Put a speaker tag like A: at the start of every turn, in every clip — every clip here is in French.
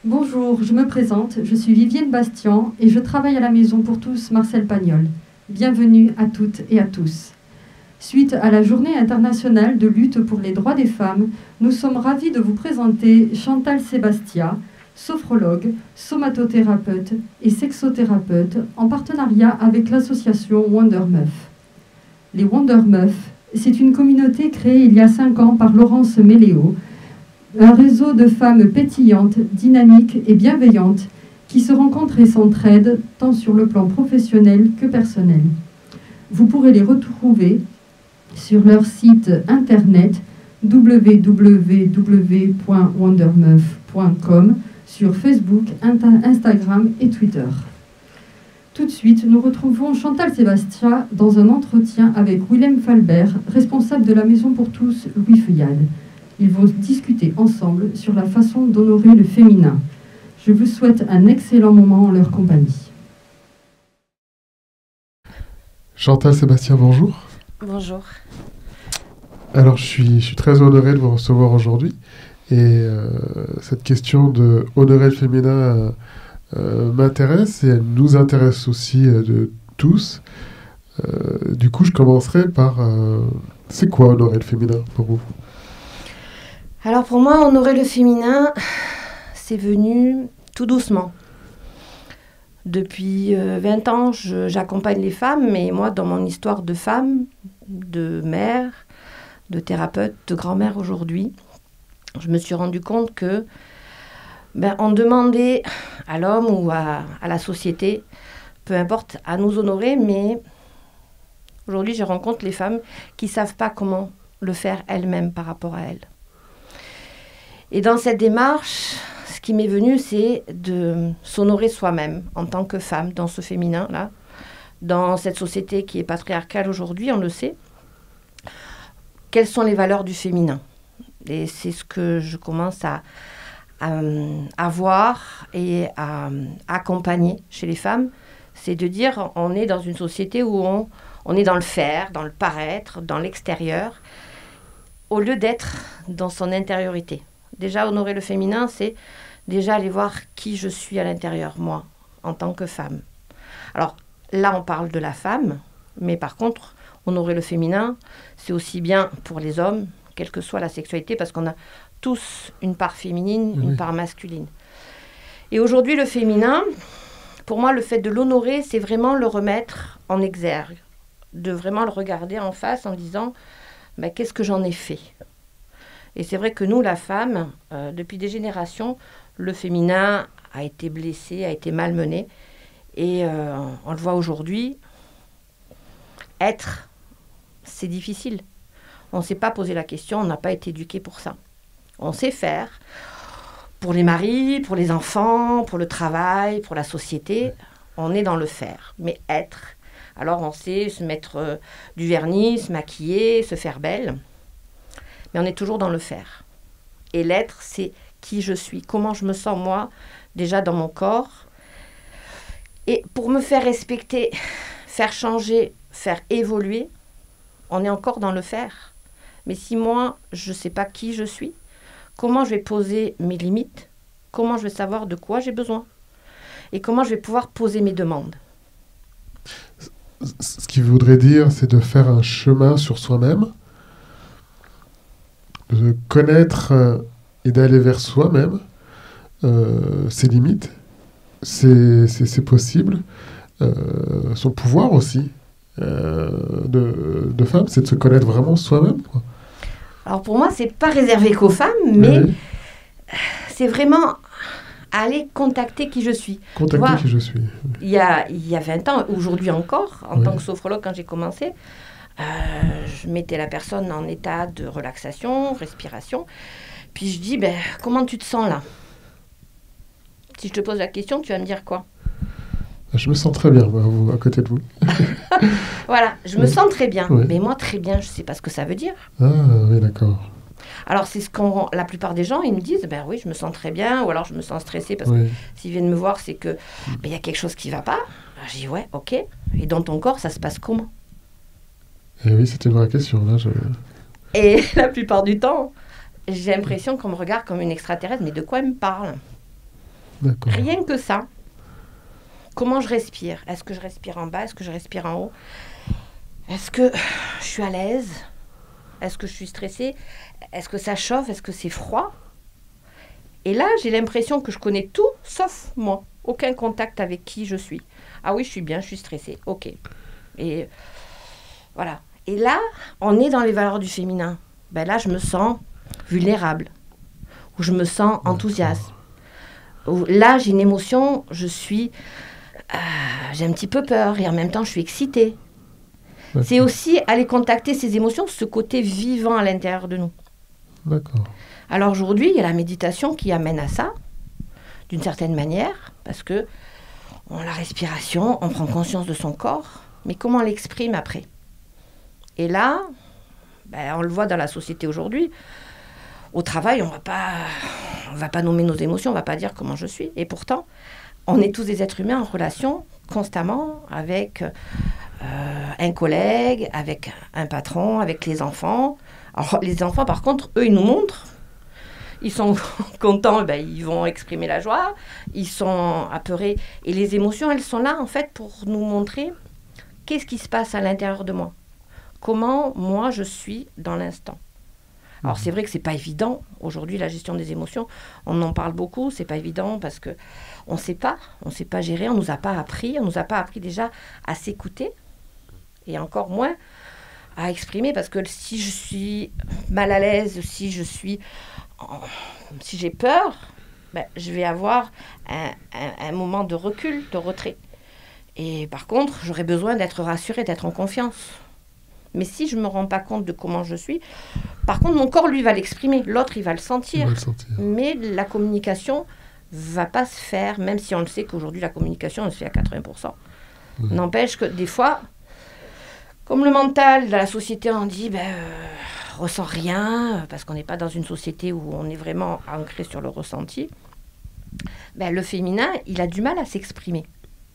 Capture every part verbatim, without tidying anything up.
A: Bonjour, je me présente, je suis Vivienne Bastian et je travaille à la Maison pour tous Marcel Pagnol. Bienvenue à toutes et à tous. Suite à la Journée internationale de lutte pour les droits des femmes, nous sommes ravis de vous présenter Chantal Sébastia, sophrologue, somatothérapeute et sexothérapeute en partenariat avec l'association Wonder Meuf. Les Wonder Meuf, c'est une communauté créée il y a cinq ans par Laurence Méléo, un réseau de femmes pétillantes, dynamiques et bienveillantes qui se rencontrent et s'entraident tant sur le plan professionnel que personnel. Vous pourrez les retrouver sur leur site internet w w w point wondermeuf point com, sur Facebook, Instagram et Twitter. Tout de suite, nous retrouvons Chantal Sébastia dans un entretien avec Willem Falbert, responsable de la Maison pour tous Louis Feuillade. Ils vont discuter ensemble sur la façon d'honorer le féminin. Je vous souhaite un excellent moment en leur compagnie.
B: Chantal Sébastia, bonjour.
C: Bonjour.
B: Alors, je suis, je suis très honoré de vous recevoir aujourd'hui. Et euh, cette question de honorer le féminin euh, euh, m'intéresse et elle nous intéresse aussi euh, de tous. Euh, du coup, je commencerai par... Euh, c'est quoi honorer le féminin pour vous ?
C: Alors pour moi, honorer le féminin, c'est venu tout doucement. Depuis euh, vingt ans, je, j'accompagne les femmes, mais moi, dans mon histoire de femme, de mère, de thérapeute, de grand-mère aujourd'hui, je me suis rendu compte que ben, on demandait à l'homme ou à, à la société, peu importe, à nous honorer, mais aujourd'hui, je rencontre les femmes qui ne savent pas comment le faire elles-mêmes par rapport à elles. Et dans cette démarche, ce qui m'est venu, c'est de s'honorer soi-même en tant que femme, dans ce féminin-là, dans cette société qui est patriarcale aujourd'hui, on le sait. Quelles sont les valeurs du féminin ? Et c'est ce que je commence à, à, à voir et à, à accompagner chez les femmes. C'est de dire, on est dans une société où on, on est dans le faire, dans le paraître, dans l'extérieur, au lieu d'être dans son intériorité. Déjà, honorer le féminin, c'est déjà aller voir qui je suis à l'intérieur, moi, en tant que femme. Alors, là, on parle de la femme, mais par contre, honorer le féminin, c'est aussi bien pour les hommes, quelle que soit la sexualité, parce qu'on a tous une part féminine, oui. Une part masculine. Et aujourd'hui, le féminin, pour moi, le fait de l'honorer, c'est vraiment le remettre en exergue, de vraiment le regarder en face en disant, bah, qu'est-ce que j'en ai fait ? Et c'est vrai que nous, la femme, euh, depuis des générations, le féminin a été blessé, a été malmené. Et euh, on le voit aujourd'hui, être, c'est difficile. On ne s'est pas posé la question, on n'a pas été éduqué pour ça. On sait faire pour les maris, pour les enfants, pour le travail, pour la société. On est dans le faire. Mais être, alors on sait se mettre euh, du vernis, se maquiller, se faire belle. Mais on est toujours dans le faire. Et l'être, c'est qui je suis, comment je me sens moi, déjà dans mon corps. Et pour me faire respecter, faire changer, faire évoluer, on est encore dans le faire. Mais si moi, je ne sais pas qui je suis, comment je vais poser mes limites, comment je vais savoir de quoi j'ai besoin et comment je vais pouvoir poser mes demandes.
B: Ce qui voudrait dire, c'est de faire un chemin sur soi-même, de connaître euh, et d'aller vers soi-même, euh, ses limites, c'est, c'est, c'est possible, euh, son pouvoir aussi euh, de, de femme, c'est de se connaître vraiment soi-même, quoi.
C: Alors pour moi, c'est pas réservé qu'aux femmes, mais oui. C'est vraiment aller contacter qui je suis.
B: Contacter vois, qui je suis.
C: Il y a, il y a vingt ans, aujourd'hui encore, en oui. tant que sophrologue, quand j'ai commencé, Euh, je mettais la personne en état de relaxation, respiration. Puis je dis, ben, comment tu te sens là ? Si je te pose la question, tu vas me dire quoi ?
B: Je me sens très bien, moi, à côté de vous.
C: Voilà, je me
B: oui.
C: sens très bien.
B: Oui.
C: Mais moi, très bien, je ne sais pas ce que ça veut dire.
B: Ah, oui, d'accord.
C: Alors, c'est ce qu'on... La plupart des gens, ils me disent, ben oui, je me sens très bien, ou alors je me sens stressée, parce
B: oui.
C: que s'ils viennent me voir, c'est qu'il ben, y a quelque chose qui ne va pas. Alors, je dis, ouais, ok. Et dans ton corps, ça se passe comment ?
B: Et oui, c'était une vraie question, là. Je...
C: Et la plupart du temps, j'ai l'impression qu'on me regarde comme une extraterrestre. Mais de quoi elle me parle ?
B: D'accord.
C: Rien que ça. Comment je respire? Est-ce que je respire en bas? Est-ce que je respire en haut? Est-ce que je suis à l'aise? Est-ce que je suis stressée? Est-ce que ça chauffe? Est-ce que c'est froid? Et là, j'ai l'impression que je connais tout, sauf moi. Aucun contact avec qui je suis. Ah oui, je suis bien, je suis stressée. Ok. Et voilà. Et là, on est dans les valeurs du féminin. Ben là, je me sens vulnérable. Ou je me sens enthousiaste. Ou là, j'ai une émotion, je suis... Euh, j'ai un petit peu peur et en même temps, je suis excitée.
B: D'accord.
C: C'est aussi aller contacter ces émotions, ce côté vivant à l'intérieur de nous.
B: D'accord.
C: Alors aujourd'hui, il y a la méditation qui amène à ça, d'une certaine manière, parce que on a la respiration, on prend conscience de son corps, mais comment on l'exprime après? Et là, ben, on le voit dans la société aujourd'hui, au travail, on va pas, on va pas nommer nos émotions, on va pas dire comment je suis. Et pourtant, on est tous des êtres humains en relation constamment avec euh, un collègue, avec un patron, avec les enfants. Alors, les enfants, par contre, eux, ils nous montrent. Ils sont contents, ben, ils vont exprimer la joie. Ils sont apeurés. Et les émotions, elles sont là, en fait, pour nous montrer qu'est-ce qui se passe à l'intérieur de moi. Comment, moi, je suis dans l'instant. Alors, c'est vrai que c'est pas évident. Aujourd'hui, la gestion des émotions, on en parle beaucoup. C'est pas évident parce que on sait pas. On sait pas gérer. On nous a pas appris. On nous a pas appris déjà à s'écouter. Et encore moins à exprimer. Parce que si je suis mal à l'aise, si je suis... si j'ai peur, ben, je vais avoir un, un, un moment de recul, de retrait. Et par contre, j'aurai besoin d'être rassurée, d'être en confiance. Mais si je ne me rends pas compte de comment je suis, par contre, mon corps, lui, va l'exprimer. L'autre, il va le sentir.
B: Il va le sentir.
C: Mais la communication ne va pas se faire, même si on le sait qu'aujourd'hui, la communication, elle se fait à quatre-vingts pour cent. Oui. N'empêche que des fois, comme le mental de la société, on dit... Ben, euh, ressent rien, parce qu'on n'est pas dans une société où on est vraiment ancré sur le ressenti, ben, le féminin, il a du mal à s'exprimer.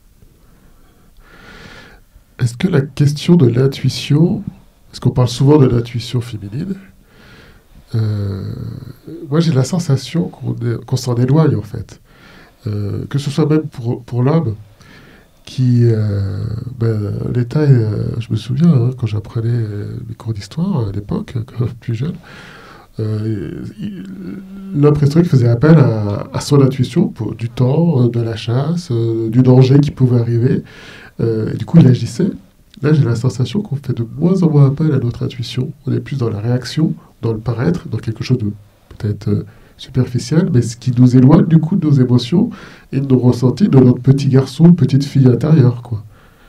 B: Est-ce que la question de l'intuition, parce qu'on parle souvent de l'intuition féminine, euh, moi j'ai la sensation qu'on, est, qu'on s'en éloigne en fait. Euh, que ce soit même pour, pour l'homme, qui, euh, ben, l'État, euh, je me souviens, hein, quand j'apprenais mes cours d'histoire à l'époque, quand plus jeune, euh, il, l'homme préhistorique faisait appel à, à son intuition pour du temps, de la chasse, euh, du danger qui pouvait arriver, euh, et du coup il agissait. Là j'ai la sensation qu'on fait de moins en moins appel à notre intuition, on est plus dans la réaction, dans le paraître, dans quelque chose de peut-être... Euh, superficielle, mais ce qui nous éloigne du coup de nos émotions et de nos ressentis, de notre petit garçon, petite fille intérieure, quoi.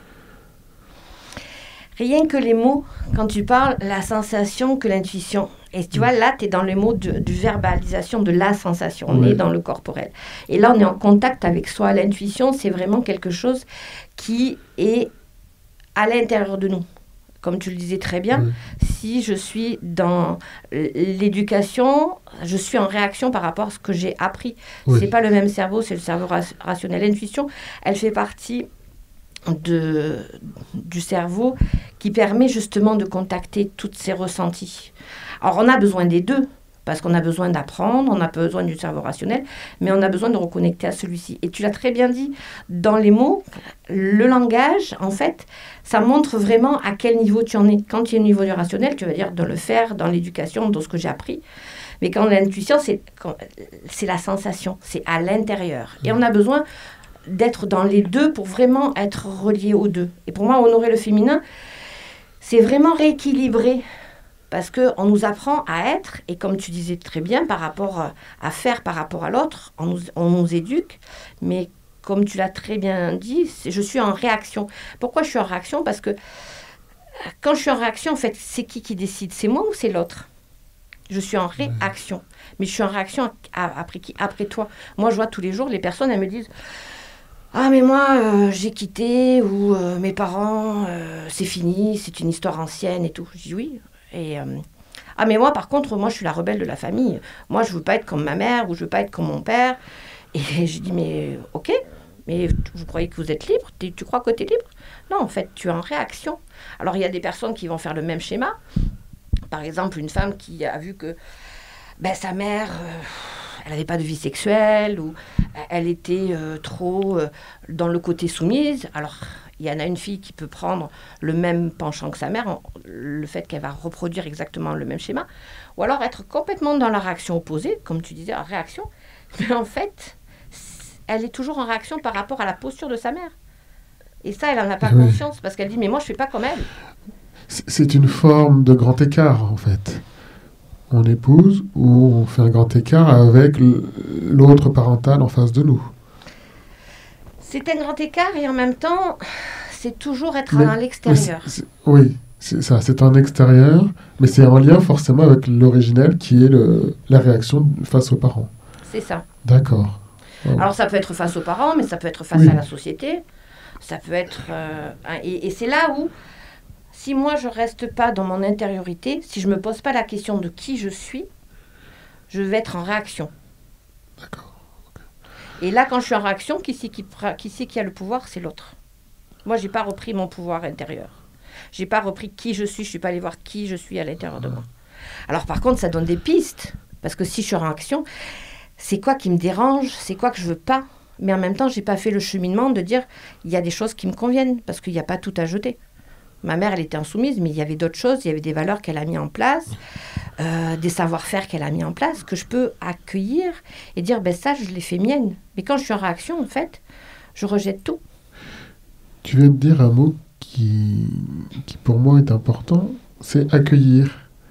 C: Rien que les mots, quand tu parles, la sensation que l'intuition. Et tu vois, là, tu es dans le mot de, de verbalisation de la sensation. On ouais. est dans le corporel. Et là, on est en contact avec soi. L'intuition, c'est vraiment quelque chose qui est à l'intérieur de nous. Comme tu le disais très bien, oui. si je suis dans l'éducation, je suis en réaction par rapport à ce que j'ai appris. Oui. Ce n'est pas le même cerveau, c'est le cerveau rationnel. L'intuition, elle fait partie de, du cerveau qui permet justement de contacter tous ces ressentis. Alors, on a besoin des deux, parce qu'on a besoin d'apprendre, on a besoin du cerveau rationnel, mais on a besoin de reconnecter à celui-ci. Et tu l'as très bien dit, dans les mots, le langage, en fait, ça montre vraiment à quel niveau tu en es. Quand tu es au niveau du rationnel, tu vas dire dans le faire, dans l'éducation, dans ce que j'ai appris. Mais quand l'intuition, c'est, c'est la sensation, c'est à l'intérieur. Et on a besoin d'être dans les deux pour vraiment être relié aux deux. Et pour moi, honorer le féminin, c'est vraiment rééquilibrer. Parce qu'on nous apprend à être, et comme tu disais très bien, par rapport à faire par rapport à l'autre, on nous, on nous éduque, mais comme tu l'as très bien dit, je suis en réaction. Pourquoi je suis en réaction? Parce que quand je suis en réaction, en fait, c'est qui qui décide? C'est moi ou c'est l'autre? Je suis en réaction. Mais je suis en réaction après qui? Après toi. Moi, je vois tous les jours, les personnes, elles me disent... Ah, mais moi, euh, j'ai quitté, ou euh, mes parents, euh, c'est fini, c'est une histoire ancienne et tout. Je dis oui. Et, euh, ah, mais moi, par contre, moi, je suis la rebelle de la famille. Moi, je ne veux pas être comme ma mère ou je ne veux pas être comme mon père. Et je dis, mais ok, mais vous croyez que vous êtes libre? Tu, tu crois que tu es libre? Non, en fait, tu es en réaction. Alors, il y a des personnes qui vont faire le même schéma. Par exemple, une femme qui a vu que ben, sa mère, euh, elle n'avait pas de vie sexuelle, ou elle était euh, trop euh, dans le côté soumise. Alors, il y en a une fille qui peut prendre le même penchant que sa mère, le fait qu'elle va reproduire exactement le même schéma, ou alors être complètement dans la réaction opposée, comme tu disais, en réaction, mais en fait, elle est toujours en réaction par rapport à la posture de sa mère. Et ça, elle n'en a pas
B: oui.
C: conscience, parce qu'elle dit, mais moi, je ne fais pas comme elle.
B: C'est une forme de grand écart, en fait. On épouse ou on fait un grand écart avec l'autre parental en face de nous.
C: C'est un grand écart et en même temps, c'est toujours être mais, à l'extérieur.
B: C'est, c'est, oui, c'est ça, c'est en extérieur, mais c'est en lien forcément avec l'originel qui est le, la réaction face aux parents.
C: C'est ça.
B: D'accord.
C: Wow. Alors ça peut être face aux parents, mais ça peut être face oui. à la société. Ça peut être... Euh, et, et c'est là où, si moi je ne reste pas dans mon intériorité, si je ne me pose pas la question de qui je suis, je vais être en réaction.
B: D'accord.
C: Et là, quand je suis en réaction, qui c'est qui, qui, c'est qui a le pouvoir? C'est l'autre. Moi, je n'ai pas repris mon pouvoir intérieur. Je n'ai pas repris qui je suis. Je ne suis pas allée voir qui je suis à l'intérieur de moi. Alors, par contre, ça donne des pistes. Parce que si je suis en réaction, c'est quoi qui me dérange? C'est quoi que je ne veux pas? Mais en même temps, je n'ai pas fait le cheminement de dire il y a des choses qui me conviennent. Parce qu'il n'y a pas tout à jeter. Ma mère, elle était insoumise, mais il y avait d'autres choses. Il y avait des valeurs qu'elle a mis en place, euh, des savoir-faire qu'elle a mis en place, que je peux accueillir et dire, ben ça, je l'ai fait mienne. Mais quand je suis en réaction, en fait, je rejette tout.
B: Tu viens de dire un mot qui, qui pour moi, est important, c'est accueillir.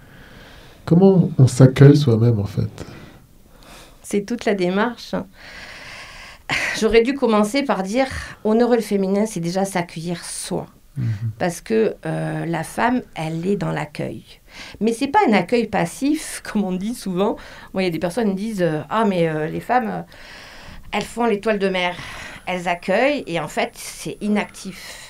B: Comment on s'accueille soi-même, en fait?
C: C'est toute la démarche. J'aurais dû commencer par dire, honorer le féminin, c'est déjà s'accueillir soi. Mmh. Parce que euh, la femme, elle est dans l'accueil. Mais ce n'est pas un accueil passif, comme on dit souvent. Moi, il y a des personnes qui disent euh, « Ah, mais euh, les femmes, euh, elles font l'étoile de mer. Elles accueillent et en fait, c'est inactif. »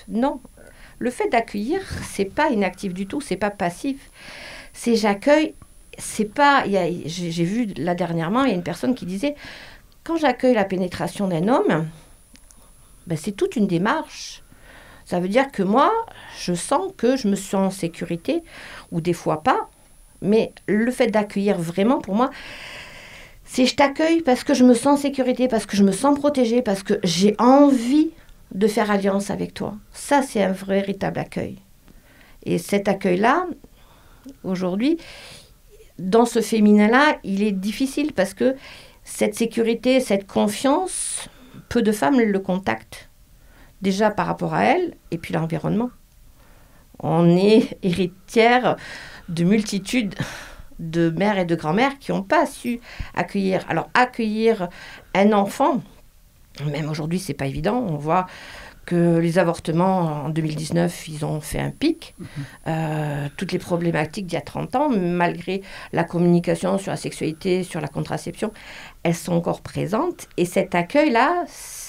C: Non. Le fait d'accueillir, ce n'est pas inactif du tout, ce n'est pas passif. C'est j'accueille, c'est pas... Y a, j'ai, j'ai vu là dernièrement, il y a une personne qui disait « Quand j'accueille la pénétration d'un homme, ben, c'est toute une démarche. » Ça veut dire que moi, je sens que je me sens en sécurité, ou des fois pas. Mais le fait d'accueillir vraiment, pour moi, c'est je t'accueille parce que je me sens en sécurité, parce que je me sens protégée, parce que j'ai envie de faire alliance avec toi. Ça, c'est un véritable accueil. Et cet accueil-là, aujourd'hui, dans ce féminin-là, il est difficile parce que cette sécurité, cette confiance, peu de femmes le contactent. Déjà par rapport à elle, et puis l'environnement. On est héritière de multitudes de mères et de grand-mères qui n'ont pas su accueillir. Alors, accueillir un enfant, même aujourd'hui, ce n'est pas évident. On voit que les avortements, en deux mille dix-neuf, ils ont fait un pic. Mmh. Euh, toutes les problématiques d'il y a trente ans, malgré la communication sur la sexualité, sur la contraception, elles sont encore présentes. Et cet accueil-là,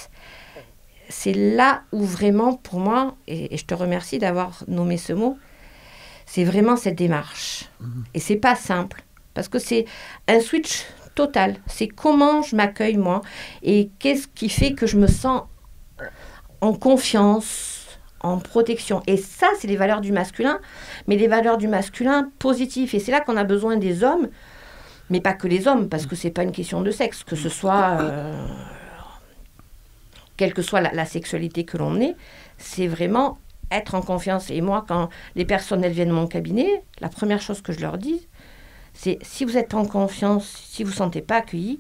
C: c'est là où vraiment, pour moi, et, et je te remercie d'avoir nommé ce mot, c'est vraiment cette démarche. Mmh. Et c'est pas simple, parce que c'est un switch total. C'est comment je m'accueille, moi, et qu'est-ce qui fait que je me sens en confiance, en protection. Et ça, c'est les valeurs du masculin, mais les valeurs du masculin positifs. Et c'est là qu'on a besoin des hommes, mais pas que les hommes, parce que c'est pas une question de sexe, que ce soit... Euh, quelle que soit la, la sexualité que l'on est, c'est vraiment être en confiance. Et moi, quand les personnes elles viennent de mon cabinet, la première chose que je leur dis, c'est si vous êtes en confiance, si vous ne vous sentez pas accueilli,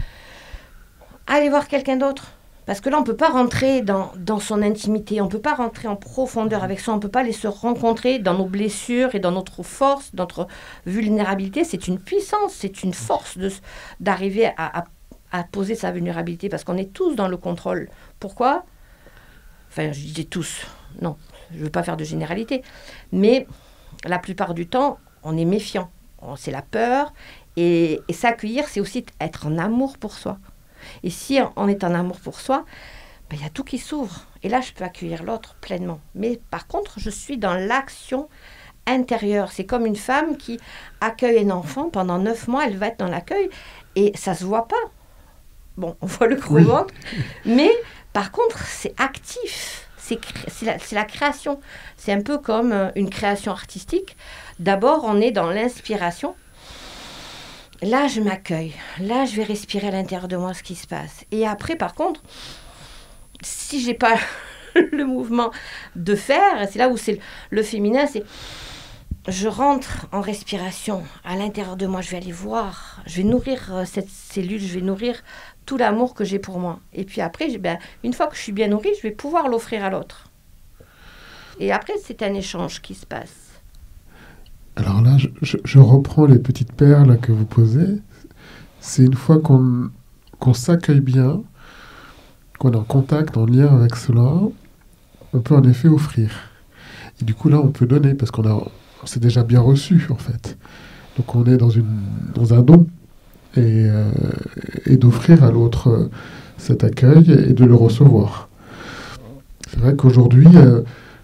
C: allez voir quelqu'un d'autre. Parce que là, on ne peut pas rentrer dans, dans son intimité, on ne peut pas rentrer en profondeur avec ça, on ne peut pas aller se rencontrer dans nos blessures et dans notre force, notre vulnérabilité. C'est une puissance, c'est une force de, d'arriver à, à à poser sa vulnérabilité, parce qu'on est tous dans le contrôle. Pourquoi? Enfin, je disais tous. Non, je ne veux pas faire de généralité. Mais la plupart du temps, on est méfiant. C'est la peur. Et, et s'accueillir, c'est aussi être en amour pour soi. Et si on est en amour pour soi, ben, y a tout qui s'ouvre. Et là, je peux accueillir l'autre pleinement. Mais par contre, je suis dans l'action intérieure. C'est comme une femme qui accueille un enfant. Pendant neuf mois, elle va être dans l'accueil. Et ça ne se voit pas. Bon, on voit le gros oui. ventre, mais par contre, c'est actif, c'est, c'est, la, c'est la création. C'est un peu comme une création artistique. D'abord, on est dans l'inspiration, là, je m'accueille. Là, je vais respirer à l'intérieur de moi ce qui se passe. Et après, par contre, si j'ai pas le mouvement de faire, c'est là où c'est le, le féminin, c'est je rentre en respiration à l'intérieur de moi, je vais aller voir, je vais nourrir euh, cette cellule, je vais nourrir tout l'amour que j'ai pour moi. Et puis après, ben, une fois que je suis bien nourrie, je vais pouvoir l'offrir à l'autre. Et après, c'est un échange qui se passe.
B: Alors là, je, je, je reprends les petites perles que vous posez. C'est une fois qu'on, qu'on s'accueille bien, qu'on est en contact, en lien avec cela, on peut en effet offrir. Et du coup, là, on peut donner, parce qu'on a, on s'est déjà bien reçu, en fait. Donc, on est dans, une, dans un don, et, euh, et d'offrir à l'autre euh, cet accueil et de le recevoir. C'est vrai qu'aujourd'hui, euh,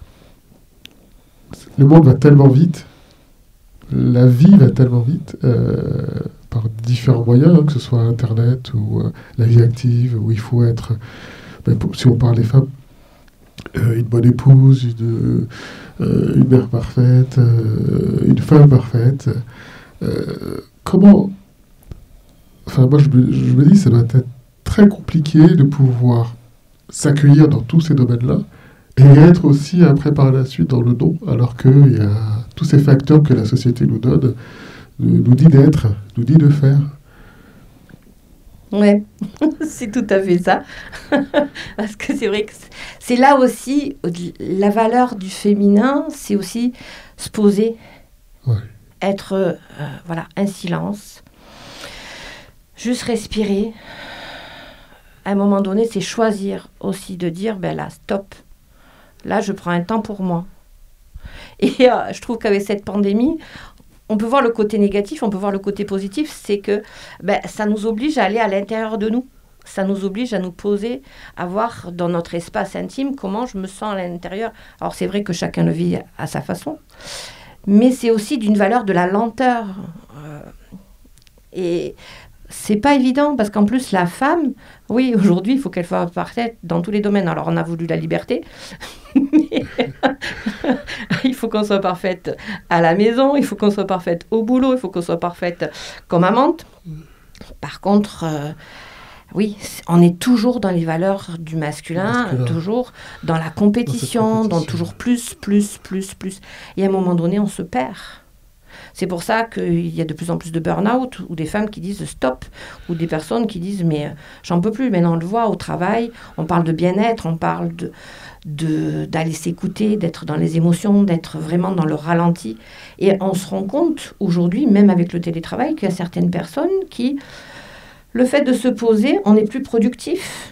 B: le monde va tellement vite, la vie va tellement vite, euh, par différents moyens, hein, que ce soit Internet ou euh, la vie active, où il faut être, ben, pour, si on parle des femmes, euh, une bonne épouse, une, euh, une mère parfaite, euh, une femme parfaite. Euh, comment... Enfin, moi, je me, je me dis, ça doit être très compliqué de pouvoir s'accueillir dans tous ces domaines-là et être aussi après par la suite dans le don, alors qu'il y a tous ces facteurs que la société nous donne, nous dit d'être, nous dit de faire.
C: Ouais, c'est tout à fait ça. Parce que c'est vrai que c'est là aussi, la valeur du féminin, c'est aussi se poser, ouais. être, euh, voilà, un silence, juste respirer. À un moment donné, c'est choisir aussi de dire, ben là, stop. Là, je prends un temps pour moi. Et euh, je trouve qu'avec cette pandémie, on peut voir le côté négatif, on peut voir le côté positif, c'est que ben, ça nous oblige à aller à l'intérieur de nous. Ça nous oblige à nous poser, à voir dans notre espace intime comment je me sens à l'intérieur. Alors c'est vrai que chacun le vit à sa façon, mais c'est aussi d'une valeur de la lenteur. Euh, et c'est pas évident, parce qu'en plus, la femme, oui, aujourd'hui, il faut qu'elle soit parfaite dans tous les domaines. Alors, on a voulu la liberté, mais il faut qu'on soit parfaite à la maison, il faut qu'on soit parfaite au boulot, il faut qu'on soit parfaite comme amante. Par contre, euh, oui, on est toujours dans les valeurs du masculin, masculin. toujours dans la compétition, dans, compétition. dans toujours plus, plus, plus, plus. Et à un moment donné, on se perd. C'est pour ça qu'il y a de plus en plus de burn-out, ou des femmes qui disent stop, ou des personnes qui disent mais j'en peux plus. Maintenant on le voit au travail, on parle de bien-être, on parle de, de, d'aller s'écouter, d'être dans les émotions, d'être vraiment dans le ralenti. Et on se rend compte aujourd'hui, même avec le télétravail, qu'il y a certaines personnes qui, le fait de se poser, on est plus productif.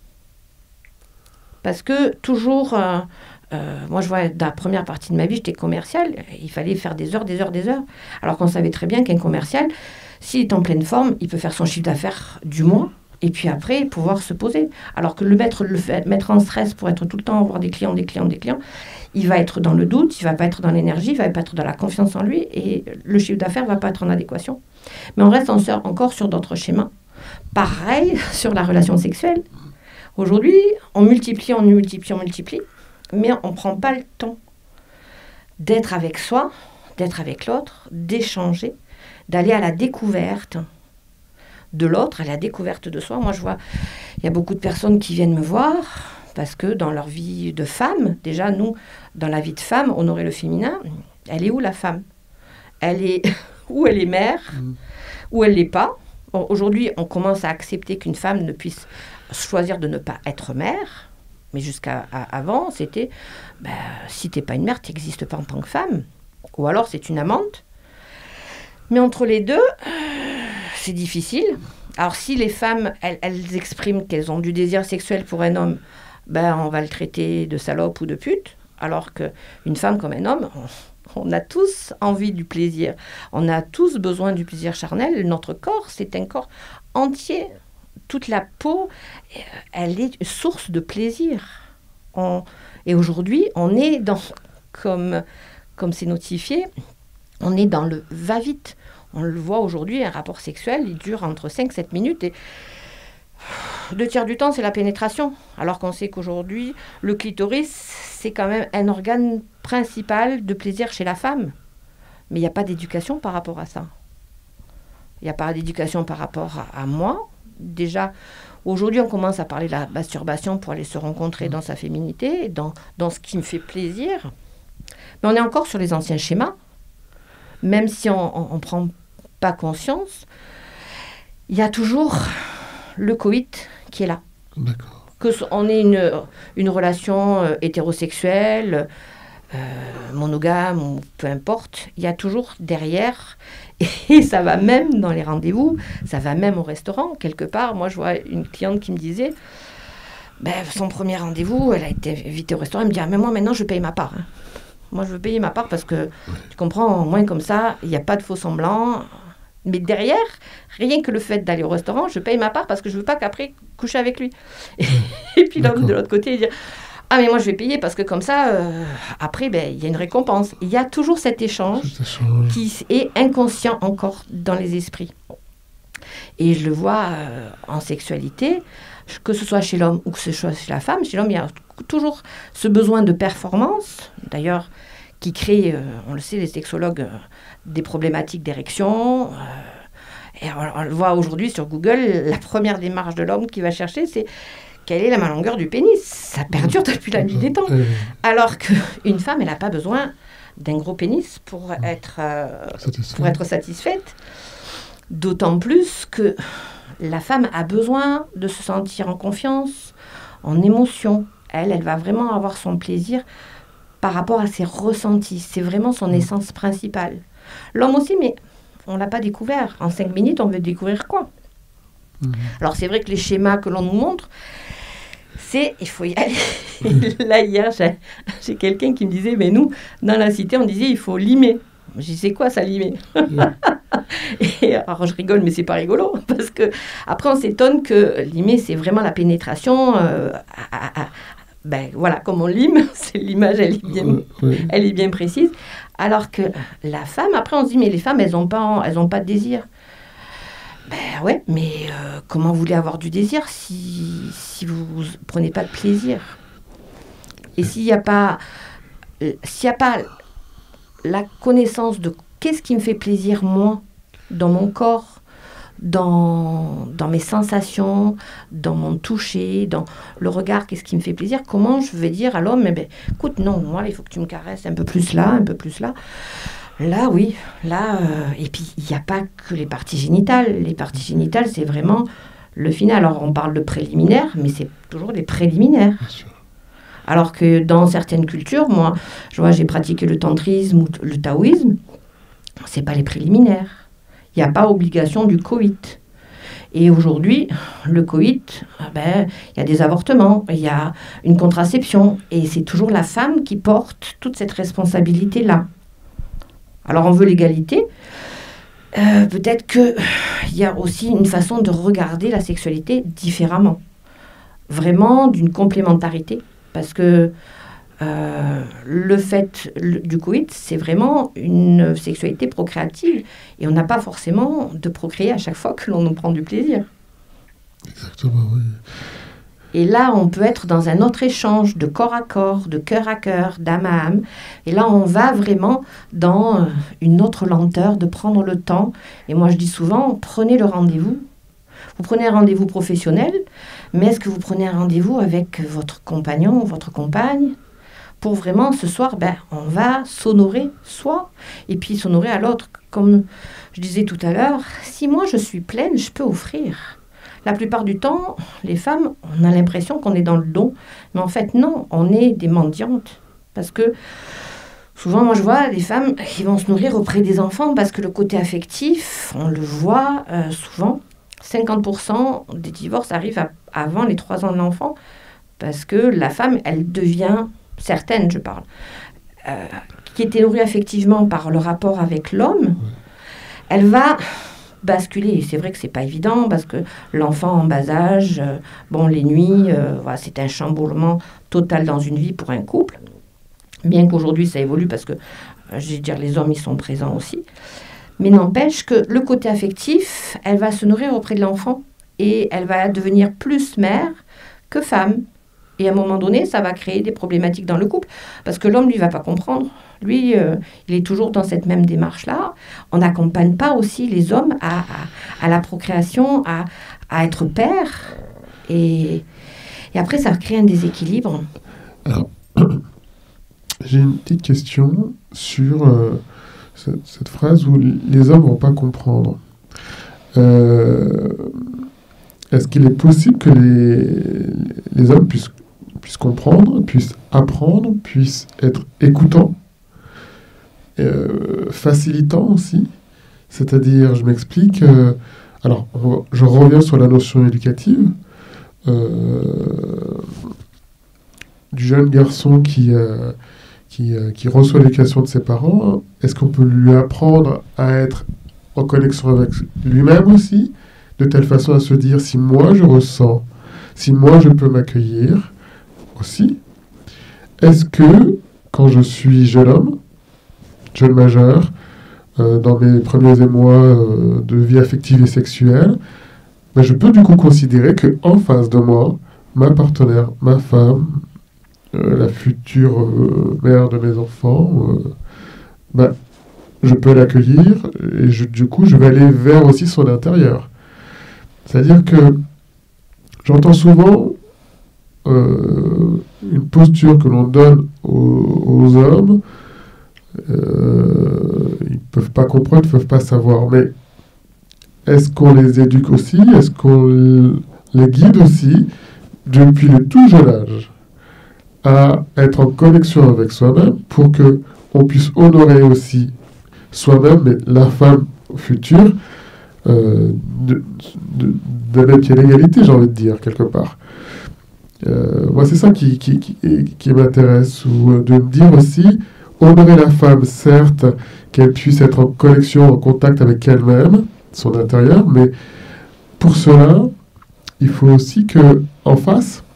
C: Parce que toujours... Euh, Euh, moi, je vois, dans la première partie de ma vie, j'étais commerciale. Il fallait faire des heures, des heures, des heures. Alors qu'on savait très bien qu'un commercial, s'il est en pleine forme, il peut faire son chiffre d'affaires du mois et puis après, pouvoir se poser. Alors que le mettre, le fait, mettre en stress pour être tout le temps, avoir des clients, des clients, des clients, il va être dans le doute, il ne va pas être dans l'énergie, il ne va pas être dans la confiance en lui et le chiffre d'affaires ne va pas être en adéquation. Mais on reste en, encore sur d'autres schémas. Pareil sur la relation sexuelle. Aujourd'hui, on multiplie, on multiplie, on multiplie. Mais on ne prend pas le temps d'être avec soi, d'être avec l'autre, d'échanger, d'aller à la découverte de l'autre, à la découverte de soi. Moi, je vois, il y a beaucoup de personnes qui viennent me voir parce que dans leur vie de femme, déjà, nous, dans la vie de femme, on aurait le féminin. Elle est où, la femme ? Elle est où elle est mère, mmh. ou elle ne l'est pas. Bon, aujourd'hui, on commence à accepter qu'une femme ne puisse choisir de ne pas être mère. Mais jusqu'à à, avant, c'était, ben, si tu n'es pas une mère, tu n'existes pas en tant que femme. Ou alors, c'est une amante. Mais entre les deux, c'est difficile. Alors, si les femmes, elles, elles expriment qu'elles ont du désir sexuel pour un homme, ben, on va le traiter de salope ou de pute. Alors qu'une femme comme un homme, on, on a tous envie du plaisir. On a tous besoin du plaisir charnel. Notre corps, c'est un corps entier. Toute la peau, elle est source de plaisir. On, et aujourd'hui, on est dans, comme, comme c'est notifié, on est dans le va-vite. On le voit aujourd'hui, un rapport sexuel, il dure entre cinq à sept minutes et deux tiers du temps, c'est la pénétration. Alors qu'on sait qu'aujourd'hui, le clitoris, c'est quand même un organe principal de plaisir chez la femme. Mais il n'y a pas d'éducation par rapport à ça. Il n'y a pas d'éducation par rapport à, à moi. Déjà, aujourd'hui, on commence à parler de la masturbation pour aller se rencontrer dans sa féminité, dans, dans ce qui me fait plaisir. Mais on est encore sur les anciens schémas. Même si on ne prend pas conscience, il y a toujours le coït qui est là.
B: D'accord.
C: Qu'on ait une, une relation euh, hétérosexuelle, euh, monogame ou peu importe, il y a toujours derrière, et ça va même dans les rendez-vous, ça va même au restaurant, quelque part. Moi, je vois une cliente qui me disait, ben, son premier rendez-vous, elle a été invitée au restaurant, elle me dit, ah, mais moi maintenant je paye ma part. Hein. Moi je veux payer ma part parce que, tu comprends, au moins comme ça, il n'y a pas de faux semblants. Mais derrière, rien que le fait d'aller au restaurant, je paye ma part parce que je ne veux pas qu'après coucher avec lui. Et, et puis l'homme de l'autre côté, il dit, ah mais moi je vais payer parce que comme ça, euh, après, ben, il y a une récompense. Il y a toujours cet échange, cet échange qui est inconscient encore dans les esprits. Et je le vois euh, en sexualité, que ce soit chez l'homme ou que ce soit chez la femme. Chez l'homme, il y a toujours ce besoin de performance, d'ailleurs, qui crée, euh, on le sait, les sexologues, euh, des problématiques d'érection. Euh, et on, on le voit aujourd'hui sur Google, la première démarche de l'homme qui va chercher, c'est quelle est la longueur du pénis. Ça perdure depuis la nuit des temps. Alors qu'une femme, elle n'a pas besoin d'un gros pénis pour être, euh, pour être satisfaite. D'autant plus que la femme a besoin de se sentir en confiance, en émotion. Elle, elle va vraiment avoir son plaisir par rapport à ses ressentis. C'est vraiment son essence principale. L'homme aussi, mais on ne l'a pas découvert. En cinq minutes, on veut découvrir quoi ? Mmh. Alors, c'est vrai que les schémas que l'on nous montre, c'est il faut y aller. Là, hier, j'ai, j'ai quelqu'un qui me disait, mais nous, dans la cité, on disait, il faut limer. Je dis, c'est quoi ça, limer ? Mmh. Et alors, je rigole, mais c'est pas rigolo. Parce que après, on s'étonne que limer, c'est vraiment la pénétration euh, à, à, ben voilà, comme on lime, c'est, l'image, elle est, bien, oui. elle est bien précise. Alors que la femme, après, on se dit, mais les femmes, elles n'ont pas, elles ont pas de désir. Ben ouais, mais euh, comment vous voulez avoir du désir si, si vous ne prenez pas de plaisir ? Et s'il n'y a pas, euh, s'il y a pas la connaissance de qu'est-ce qui me fait plaisir, moi, dans mon corps, Dans, dans mes sensations, dans mon toucher, dans le regard, qu'est-ce qui me fait plaisir, comment je vais dire à l'homme, eh ben, écoute, non, moi, il faut que tu me caresses un peu plus là, un peu plus là. Là, oui, là, euh, et puis, il n'y a pas que les parties génitales. Les parties génitales, c'est vraiment le final. Alors, on parle de préliminaires, mais c'est toujours les préliminaires. Alors que dans certaines cultures, moi, je vois, j'ai pratiqué le tantrisme ou le taoïsme, c'est pas les préliminaires. Il n'y a pas obligation du coït. Et aujourd'hui, le coït, ben, il y a des avortements, il y a une contraception. Et c'est toujours la femme qui porte toute cette responsabilité-là. Alors, on veut l'égalité. Euh, peut-être qu'il y a aussi une façon de regarder la sexualité différemment. Vraiment d'une complémentarité. Parce que Euh, le fait le, du coït, c'est vraiment une sexualité procréative. Et on n'a pas forcément de procréer à chaque fois que l'on nous prend du plaisir.
B: Exactement, oui.
C: Et là, on peut être dans un autre échange de corps à corps, de cœur à cœur, d'âme à âme. Et là, on va vraiment dans une autre lenteur de prendre le temps. Et moi, je dis souvent, prenez le rendez-vous. Vous prenez un rendez-vous professionnel, mais est-ce que vous prenez un rendez-vous avec votre compagnon ou votre compagne ? Pour vraiment, ce soir, ben, on va s'honorer soi et puis s'honorer à l'autre. Comme je disais tout à l'heure, si moi je suis pleine, je peux offrir. La plupart du temps, les femmes, on a l'impression qu'on est dans le don. Mais en fait, non, on est des mendiantes. Parce que souvent, moi je vois des femmes qui vont se nourrir auprès des enfants parce que le côté affectif, on le voit euh, souvent. cinquante pour cent des divorces arrivent à, avant les trois ans de l'enfant parce que la femme, elle devient... certaines, je parle, euh, qui étaient nourries affectivement par le rapport avec l'homme, oui. Elle va basculer. Et c'est vrai que c'est pas évident parce que l'enfant en bas âge, euh, bon, les nuits, euh, voilà, c'est un chamboulement total dans une vie pour un couple. Bien qu'aujourd'hui ça évolue parce que, euh, je vais dire, les hommes, ils sont présents aussi. Mais n'empêche que le côté affectif, elle va se nourrir auprès de l'enfant et elle va devenir plus mère que femme. Et à un moment donné, ça va créer des problématiques dans le couple. Parce que l'homme, lui, ne va pas comprendre. Lui, euh, il est toujours dans cette même démarche-là. On n'accompagne pas aussi les hommes à, à, à la procréation, à, à être père. Et, et après, ça crée un déséquilibre.
B: Alors, j'ai une petite question sur euh, cette, cette phrase où les hommes ne vont pas comprendre. Euh, est-ce qu'il est possible que les, les hommes puissent, puissent comprendre, puissent apprendre, puissent être écoutants, euh, facilitants aussi? C'est-à-dire, je m'explique, euh, alors je reviens sur la notion éducative, euh, du jeune garçon qui, euh, qui, euh, qui reçoit l'éducation de ses parents. Est-ce qu'on peut lui apprendre à être en connexion avec lui-même aussi, de telle façon à se dire, si moi je ressens, si moi je peux m'accueillir aussi, est-ce que quand je suis jeune homme, jeune majeur, euh, dans mes premiers émois euh, de vie affective et sexuelle, ben je peux du coup considérer qu'en face de moi, ma partenaire, ma femme, euh, la future euh, mère de mes enfants, euh, ben, je peux l'accueillir et je, du coup je vais aller vers aussi son intérieur. C'est-à-dire que j'entends souvent euh, une posture que l'on donne aux, aux hommes, euh, ils ne peuvent pas comprendre, ils ne peuvent pas savoir, mais est-ce qu'on les éduque aussi? Est-ce qu'on les guide aussi depuis le tout jeune âge à être en connexion avec soi-même pour qu'on puisse honorer aussi soi-même, mais la femme future, euh, de, de, de même pied d'égalité, j'ai envie de dire, quelque part. Euh, moi, c'est ça qui, qui, qui, qui m'intéresse, ou de me dire aussi, honorer la femme, certes, qu'elle puisse être en connexion, en contact avec elle-même, son intérieur, mais pour cela, il faut aussi que, en face,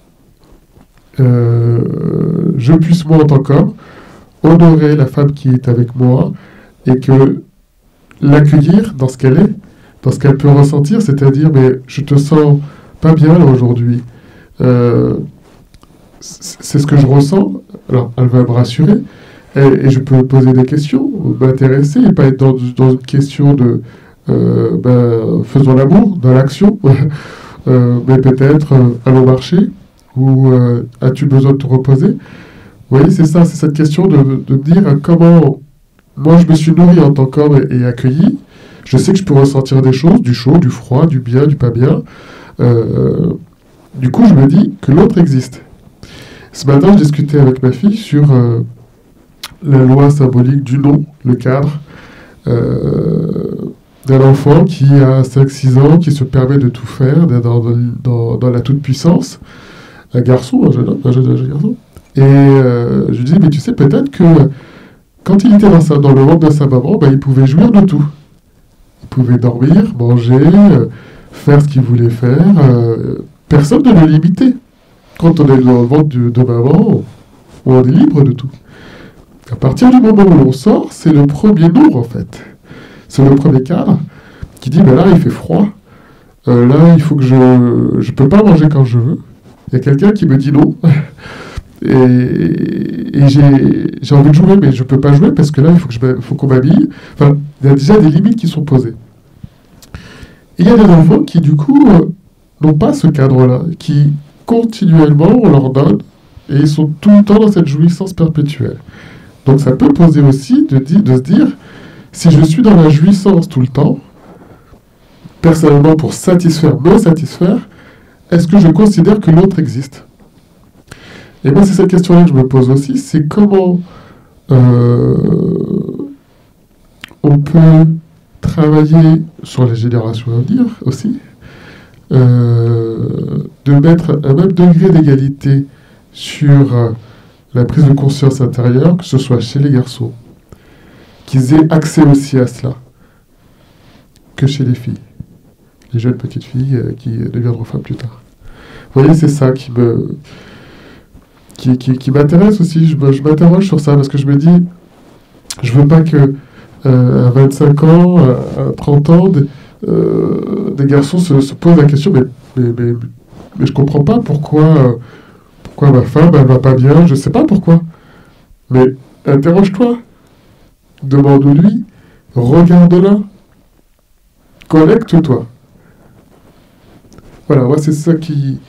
B: euh, je puisse, moi, en tant qu'homme, honorer la femme qui est avec moi, et que l'accueillir dans ce qu'elle est, dans ce qu'elle peut ressentir, c'est-à-dire, mais je te sens pas bien là aujourd'hui. Euh, c'est ce que je ressens. Alors, elle va me rassurer, et, et je peux poser des questions, m'intéresser, et pas être dans, dans une question de euh, ben, faisons l'amour, dans l'action, euh, mais peut-être euh, allons marcher, ou euh, as-tu besoin de te reposer? Vous voyez, c'est ça, c'est cette question de, de me dire comment moi je me suis nourri en tant qu'homme et, et accueilli. Je sais que je peux ressentir des choses, du chaud, du froid, du bien, du pas bien. Euh, du coup, je me dis que l'autre existe. Ce matin, je discutais avec ma fille sur euh, la loi symbolique du non, le cadre euh, d'un enfant qui a cinq six ans, qui se permet de tout faire, d'être dans, dans, dans la toute-puissance. Un garçon, un jeune homme, un jeune, un jeune garçon. Et euh, je lui dis, mais tu sais, peut-être que quand il était dans, sa, dans le ventre de sa maman, ben, il pouvait jouir de tout. Il pouvait dormir, manger, euh, faire ce qu'il voulait faire. Euh, personne ne le limitait. Quand on est dans le ventre de, de maman, on, on est libre de tout. À partir du moment où on sort, c'est le premier non, en fait. C'est le premier cadre qui dit, ben là, il fait froid. Euh, là, il faut que je... Je peux pas manger quand je veux. Il y a quelqu'un qui me dit non. Et, et j'ai, j'ai envie de jouer, mais je ne peux pas jouer parce que là, il faut, que je, faut qu'on m'habille. Enfin, il y a déjà des limites qui sont posées. Et il y a des enfants qui, du coup, euh, n'ont pas ce cadre-là, qui continuellement, on leur donne, et ils sont tout le temps dans cette jouissance perpétuelle. Donc ça peut poser aussi de, di- de se dire, si je suis dans la jouissance tout le temps, personnellement, pour satisfaire, me satisfaire, est-ce que je considère que l'autre existe? Et moi, c'est cette question-là que je me pose aussi, c'est comment euh, on peut travailler sur les générations à venir aussi, euh, de mettre un même degré d'égalité sur euh, la prise de conscience intérieure, que ce soit chez les garçons, qu'ils aient accès aussi à cela, que chez les filles, les jeunes petites filles euh, qui deviendront femmes plus tard. Vous voyez, c'est ça qui me... Qui, qui, qui m'intéresse aussi, je, me, je m'interroge sur ça, parce que je me dis, je veux pas que euh, à vingt-cinq ans, à, à trente ans, de, euh, des garçons se, se posent la question, mais, mais, mais, mais je comprends pas pourquoi, euh, pourquoi ma femme, elle va pas bien, je sais pas pourquoi. Mais interroge-toi, demande-lui, regarde-la, connecte-toi. Voilà, moi c'est ça qui...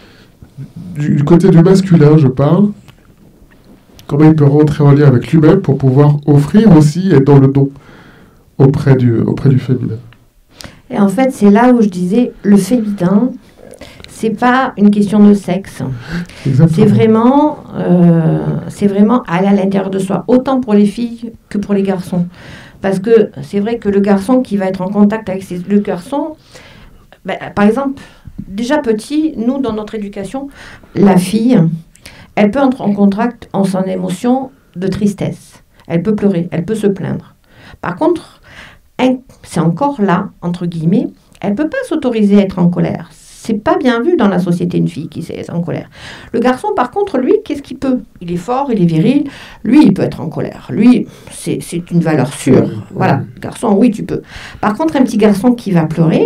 B: Du, du côté du masculin, je parle. Comment il peut rentrer en lien avec lui-même pour pouvoir offrir aussi, être dans le don auprès du, auprès du féminin.
C: Et en fait, c'est là où je disais, le féminin, c'est pas une question de sexe.
B: Exactement.
C: C'est vraiment, euh, c'est vraiment aller à l'intérieur de soi, autant pour les filles que pour les garçons. Parce que c'est vrai que le garçon qui va être en contact avec ses, le garçon, ben, par exemple, déjà petit, nous, dans notre éducation, la fille, elle peut entrer en contact en son émotion de tristesse. Elle peut pleurer, elle peut se plaindre. Par contre, c'est encore là, entre guillemets, elle ne peut pas s'autoriser à être en colère. C'est pas bien vu dans la société une fille qui est en colère. Le garçon, par contre, lui, qu'est-ce qu'il peut? Il est fort, il est viril. Lui, il peut être en colère. Lui, c'est, c'est une valeur sûre. Oui, voilà, oui. Garçon, oui, tu peux. Par contre, un petit garçon qui va pleurer,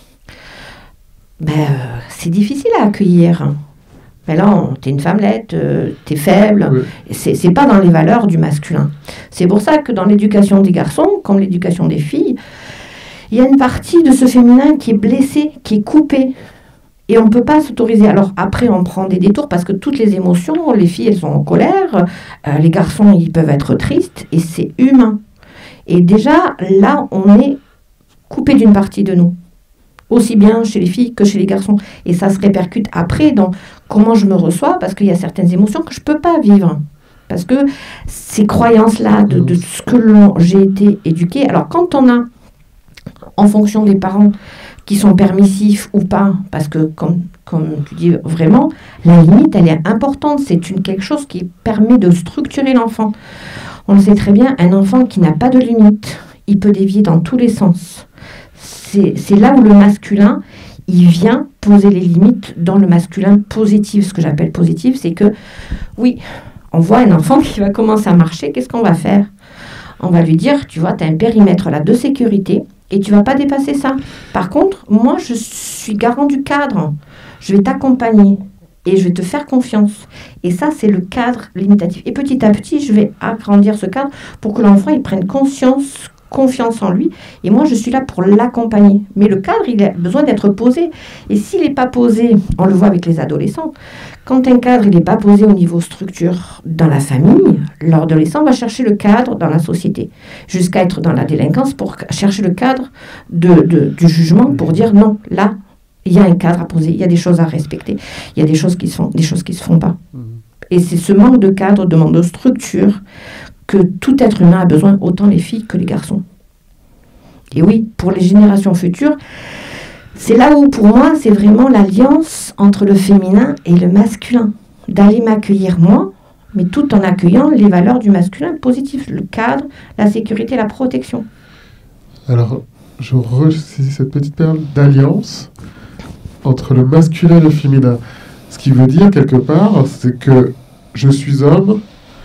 C: ben, euh, c'est difficile à accueillir. Mais là, t'es une femmelette, euh, t'es faible. Oui. C'est, c'est pas dans les valeurs du masculin. C'est pour ça que dans l'éducation des garçons, comme l'éducation des filles, il y a une partie de ce féminin qui est blessée, qui est coupée. Et on ne peut pas s'autoriser. Alors après, on prend des détours parce que toutes les émotions, les filles, elles sont en colère. Euh, les garçons, ils peuvent être tristes. Et c'est humain. Et déjà, là, on est coupé d'une partie de nous. Aussi bien chez les filles que chez les garçons. Et ça se répercute après dans comment je me reçois, parce qu'il y a certaines émotions que je ne peux pas vivre. Parce que ces croyances-là, de, de ce que l'on, j'ai été éduquée, alors quand on a, en fonction des parents qui sont permissifs ou pas, parce que comme, comme tu dis vraiment, la limite, elle est importante. C'est une, quelque chose qui permet de structurer l'enfant. On le sait très bien, un enfant qui n'a pas de limite, il peut dévier dans tous les sens. C'est, c'est là où le masculin, il vient poser les limites dans le masculin positif. Ce que j'appelle positif, c'est que, oui, on voit un enfant qui va commencer à marcher, qu'est-ce qu'on va faire? On va lui dire, tu vois, tu as un périmètre là de sécurité et tu ne vas pas dépasser ça. Par contre, moi, je suis garant du cadre. Je vais t'accompagner et je vais te faire confiance. Et ça, c'est le cadre limitatif. Et petit à petit, je vais agrandir ce cadre pour que l'enfant il prenne conscience confiance en lui, et moi je suis là pour l'accompagner. Mais le cadre, il a besoin d'être posé, et s'il n'est pas posé, on le voit avec les adolescents, quand un cadre il n'est pas posé au niveau structure dans la famille, l'adolescent va chercher le cadre dans la société, jusqu'à être dans la délinquance pour chercher le cadre de, de, du jugement, pour dire non, là, il y a un cadre à poser, il y a des choses à respecter, il y a des choses qui se font, des choses qui se font pas. Et c'est ce manque de cadre, de manque de structure, que tout être humain a besoin, autant les filles que les garçons. Et oui, pour les générations futures, c'est là où, pour moi, c'est vraiment l'alliance entre le féminin et le masculin. D'aller m'accueillir moi, mais tout en accueillant les valeurs du masculin positif, le cadre, la sécurité, la protection.
B: Alors, je ressaisis cette petite perle d'alliance entre le masculin et le féminin. Ce qui veut dire, quelque part, c'est que je suis homme,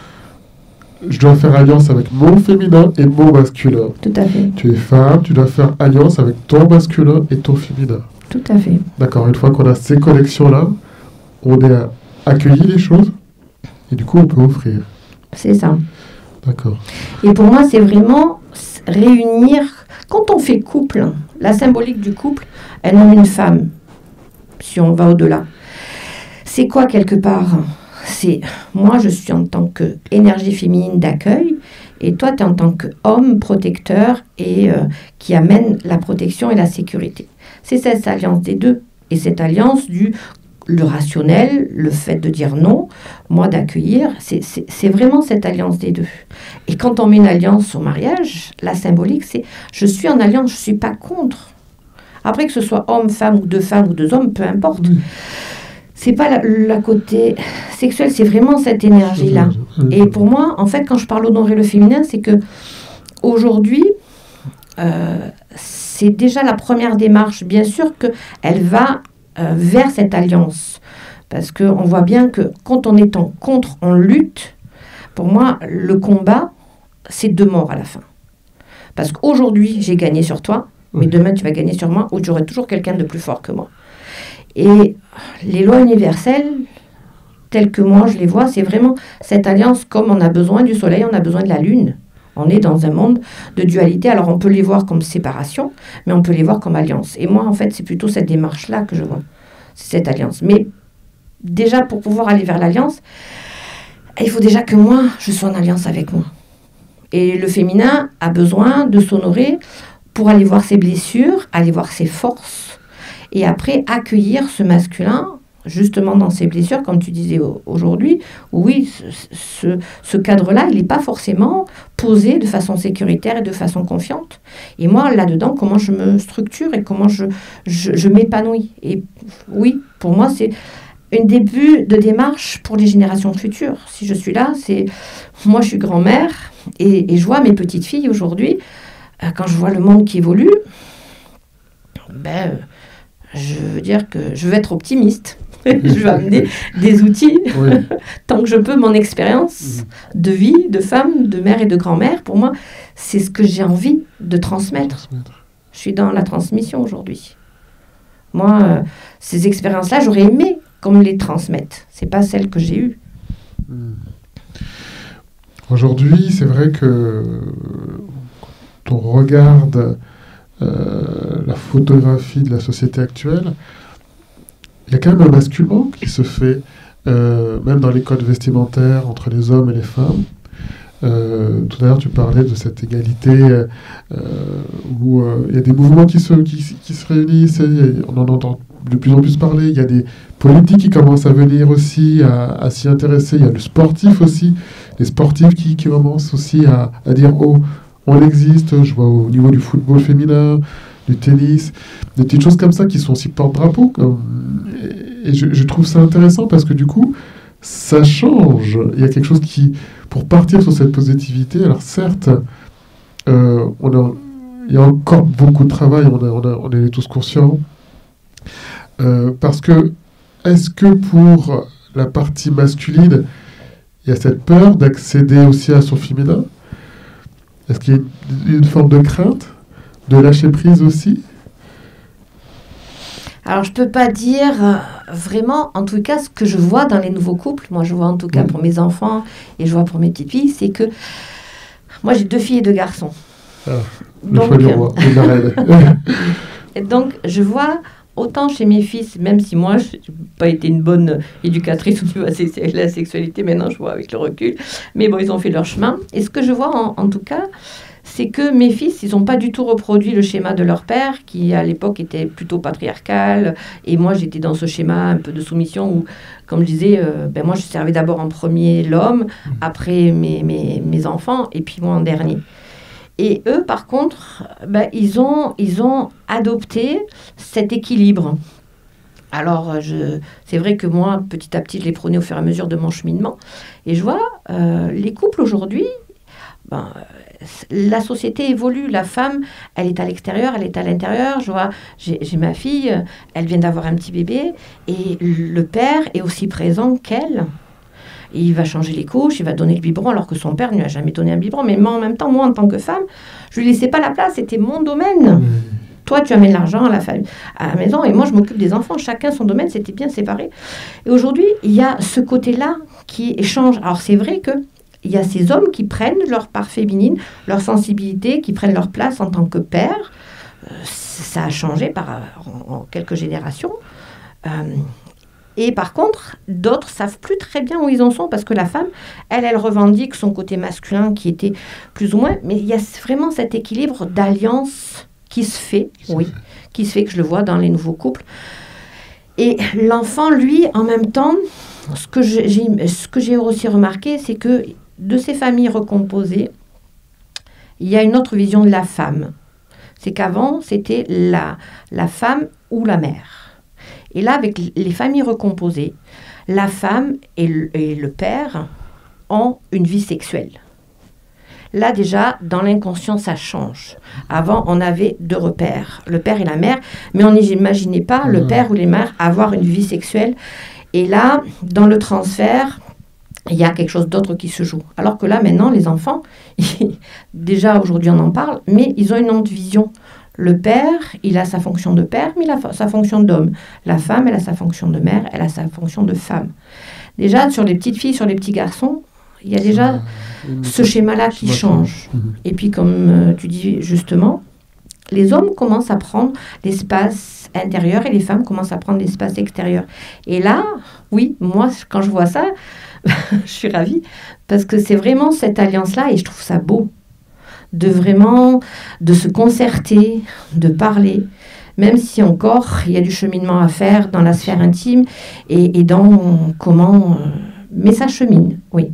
B: je dois faire alliance avec mon féminin et mon masculin.
C: Tout à fait.
B: Tu es femme, tu dois faire alliance avec ton masculin et ton féminin.
C: Tout à fait.
B: D'accord, une fois qu'on a ces connexions-là, on est à accueillir les choses et du coup on peut offrir.
C: C'est ça.
B: D'accord.
C: Et pour moi, c'est vraiment réunir, quand on fait couple, la symbolique du couple, un homme et une femme, si on va au-delà. C'est quoi quelque part ? C'est, moi, je suis en tant qu'énergie féminine d'accueil, et toi, tu es en tant qu'homme protecteur et euh, qui amène la protection et la sécurité. C'est cette alliance des deux. Et cette alliance du le rationnel, le fait de dire non, moi d'accueillir, c'est, c'est, c'est vraiment cette alliance des deux. Et quand on met une alliance au mariage, la symbolique, c'est je suis en alliance, je ne suis pas contre. Après, que ce soit homme, femme, ou deux femmes, ou deux hommes, peu importe. Mmh. C'est pas la, la côté sexuel, c'est vraiment cette énergie-là. Et pour moi, en fait, quand je parle honorer le féminin, c'est que aujourd'hui, euh, c'est déjà la première démarche. Bien sûr qu'elle va euh, vers cette alliance. Parce qu'on voit bien que quand on est en contre, on lutte. Pour moi, le combat, c'est deux morts à la fin. Parce qu'aujourd'hui, j'ai gagné sur toi, mais demain, tu vas gagner sur moi, ou j'aurai toujours quelqu'un de plus fort que moi. Et les lois universelles, telles que moi je les vois, c'est vraiment cette alliance comme on a besoin du soleil, on a besoin de la lune. On est dans un monde de dualité. Alors, on peut les voir comme séparation, mais on peut les voir comme alliance. Et moi, en fait, c'est plutôt cette démarche-là que je vois. C'est cette alliance. Mais déjà, pour pouvoir aller vers l'alliance, il faut déjà que moi, je sois en alliance avec moi. Et le féminin a besoin de s'honorer pour aller voir ses blessures, aller voir ses forces, et après accueillir ce masculin justement dans ses blessures, comme tu disais aujourd'hui, oui, ce, ce, ce cadre-là, il n'est pas forcément posé de façon sécuritaire et de façon confiante. Et moi, là-dedans, comment je me structure et comment je, je, je m'épanouis. Et oui, pour moi, c'est un début de démarche pour les générations futures. Si je suis là, c'est... Moi, je suis grand-mère et, et je vois mes petites filles aujourd'hui, euh, quand je vois le monde qui évolue, ben, je veux dire que je veux être optimiste. Je vais amener des outils, oui. Tant que je peux, mon expérience mmh. de vie, de femme, de mère et de grand-mère. Pour moi, c'est ce que j'ai envie de transmettre. transmettre. Je suis dans la transmission aujourd'hui. Moi, euh, ces expériences-là, j'aurais aimé qu'on me les transmette. Ce n'est pas celles que j'ai eues.
B: Mmh. Aujourd'hui, c'est vrai que quand on regarde euh, la photographie de la société actuelle, il y a quand même un basculement qui se fait, euh, même dans les codes vestimentaires entre les hommes et les femmes. Euh, tout à l'heure, tu parlais de cette égalité euh, où euh, il y a des mouvements qui se, qui, qui se réunissent, et on en entend de plus en plus parler. Il y a des politiques qui commencent à venir aussi, à, à s'y intéresser. Il y a le sportif aussi, les sportifs qui, qui commencent aussi à, à dire « Oh, on existe ». Je vois au niveau du football féminin, du tennis, des petites choses comme ça qui sont aussi porte-drapeau. Et, et je, je trouve ça intéressant parce que du coup, ça change. Il y a quelque chose qui, pour partir sur cette positivité, alors certes, euh, on a, il y a encore beaucoup de travail, on, a, on, a, on est tous conscients. Euh, parce que, est-ce que pour la partie masculine, il y a cette peur d'accéder aussi à son féminin? Est-ce qu'il y a une, une forme de crainte? De lâcher prise aussi?
C: Alors, je ne peux pas dire euh, vraiment, en tout cas, ce que je vois dans les nouveaux couples, moi je vois en tout cas oui. pour mes enfants et je vois pour mes petites filles, c'est que moi j'ai deux filles et deux garçons.
B: Ah, le choix du roi, de la reine.
C: Et donc, je vois autant chez mes fils, même si moi je n'ai pas été une bonne éducatrice au niveau de la sexualité, maintenant je vois avec le recul, mais bon, ils ont fait leur chemin. Et ce que je vois en, en tout cas, c'est que mes fils, ils n'ont pas du tout reproduit le schéma de leur père, qui à l'époque était plutôt patriarcal, et moi j'étais dans ce schéma un peu de soumission où, comme je disais, euh, ben moi je servais d'abord en premier l'homme, après mes, mes, mes enfants, et puis moi en dernier. Et eux, par contre, ben, ils, ont, ils ont adopté cet équilibre. Alors, je, c'est vrai que moi, petit à petit, je les prenais au fur et à mesure de mon cheminement, et je vois, euh, les couples aujourd'hui, ben, la société évolue, la femme, elle est à l'extérieur, elle est à l'intérieur. Je vois, j'ai, j'ai ma fille, elle vient d'avoir un petit bébé, et le père est aussi présent qu'elle. Il va changer les couches, il va donner le biberon, alors que son père ne lui a jamais donné un biberon. Mais moi, en même temps, moi, en tant que femme, je lui laissais pas la place, c'était mon domaine. Mmh. Toi, tu amènes l'argent à la, famille, à la maison, et moi, je m'occupe des enfants. Chacun son domaine, c'était bien séparé. Et aujourd'hui, il y a ce côté-là qui change. Alors, c'est vrai que il y a ces hommes qui prennent leur part féminine, leur sensibilité, qui prennent leur place en tant que père. Euh, ça a changé par, en, en quelques générations. Euh, et par contre, d'autres savent plus très bien où ils en sont, parce que la femme, elle, elle revendique son côté masculin qui était plus ou moins... Mais il y a vraiment cet équilibre d'alliance qui se fait, oui, qui se fait, que je le vois dans les nouveaux couples. Et l'enfant, lui, en même temps, ce que j'ai, ce que j'ai aussi remarqué, c'est que de ces familles recomposées, il y a une autre vision de la femme. C'est qu'avant, c'était la, la femme ou la mère. Et là, avec les familles recomposées, la femme et le, et le père ont une vie sexuelle. Là, déjà, dans l'inconscient, ça change. Avant, on avait deux repères, le père et la mère, mais on n'imaginait pas mmh. le père ou les mères avoir une vie sexuelle. Et là, dans le transfert, il y a quelque chose d'autre qui se joue. Alors que là, maintenant, les enfants, déjà aujourd'hui on en parle, mais ils ont une autre vision. Le père, il a sa fonction de père, mais il a sa fonction d'homme. La femme, elle a sa fonction de mère, elle a sa fonction de femme. Déjà, sur les petites filles, sur les petits garçons, il y a déjà euh, ce schéma-là qui change. Mmh. Et puis, comme euh, tu dis justement, les hommes commencent à prendre l'espace intérieur et les femmes commencent à prendre l'espace extérieur. Et là, oui, moi, quand je vois ça, je suis ravie parce que c'est vraiment cette alliance-là et je trouve ça beau de vraiment de se concerter, de parler, même si encore il y a du cheminement à faire dans la sphère intime et, et dans comment... Euh, mais ça chemine, oui.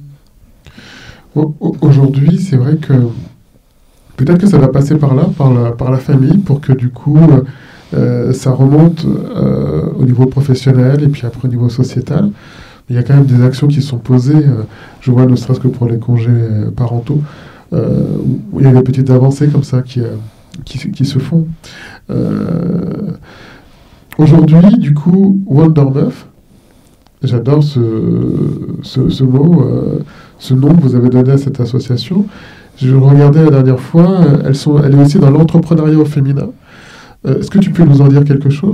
B: Aujourd'hui, c'est vrai que peut-être que ça va passer par là, par la, par la famille, pour que du coup, euh, ça remonte euh, au niveau professionnel et puis après au niveau sociétal. Il y a quand même des actions qui sont posées, euh, je vois ne serait-ce que pour les congés parentaux, euh, où il y a des petites avancées comme ça qui, euh, qui, qui se font. Euh, aujourd'hui, du coup, Wonder Meuf, j'adore ce, ce, ce mot, euh, ce nom que vous avez donné à cette association. Je regardais la dernière fois, elles sont, elle est aussi dans l'entrepreneuriat au féminin. Euh, est-ce que tu peux nous en dire quelque chose ?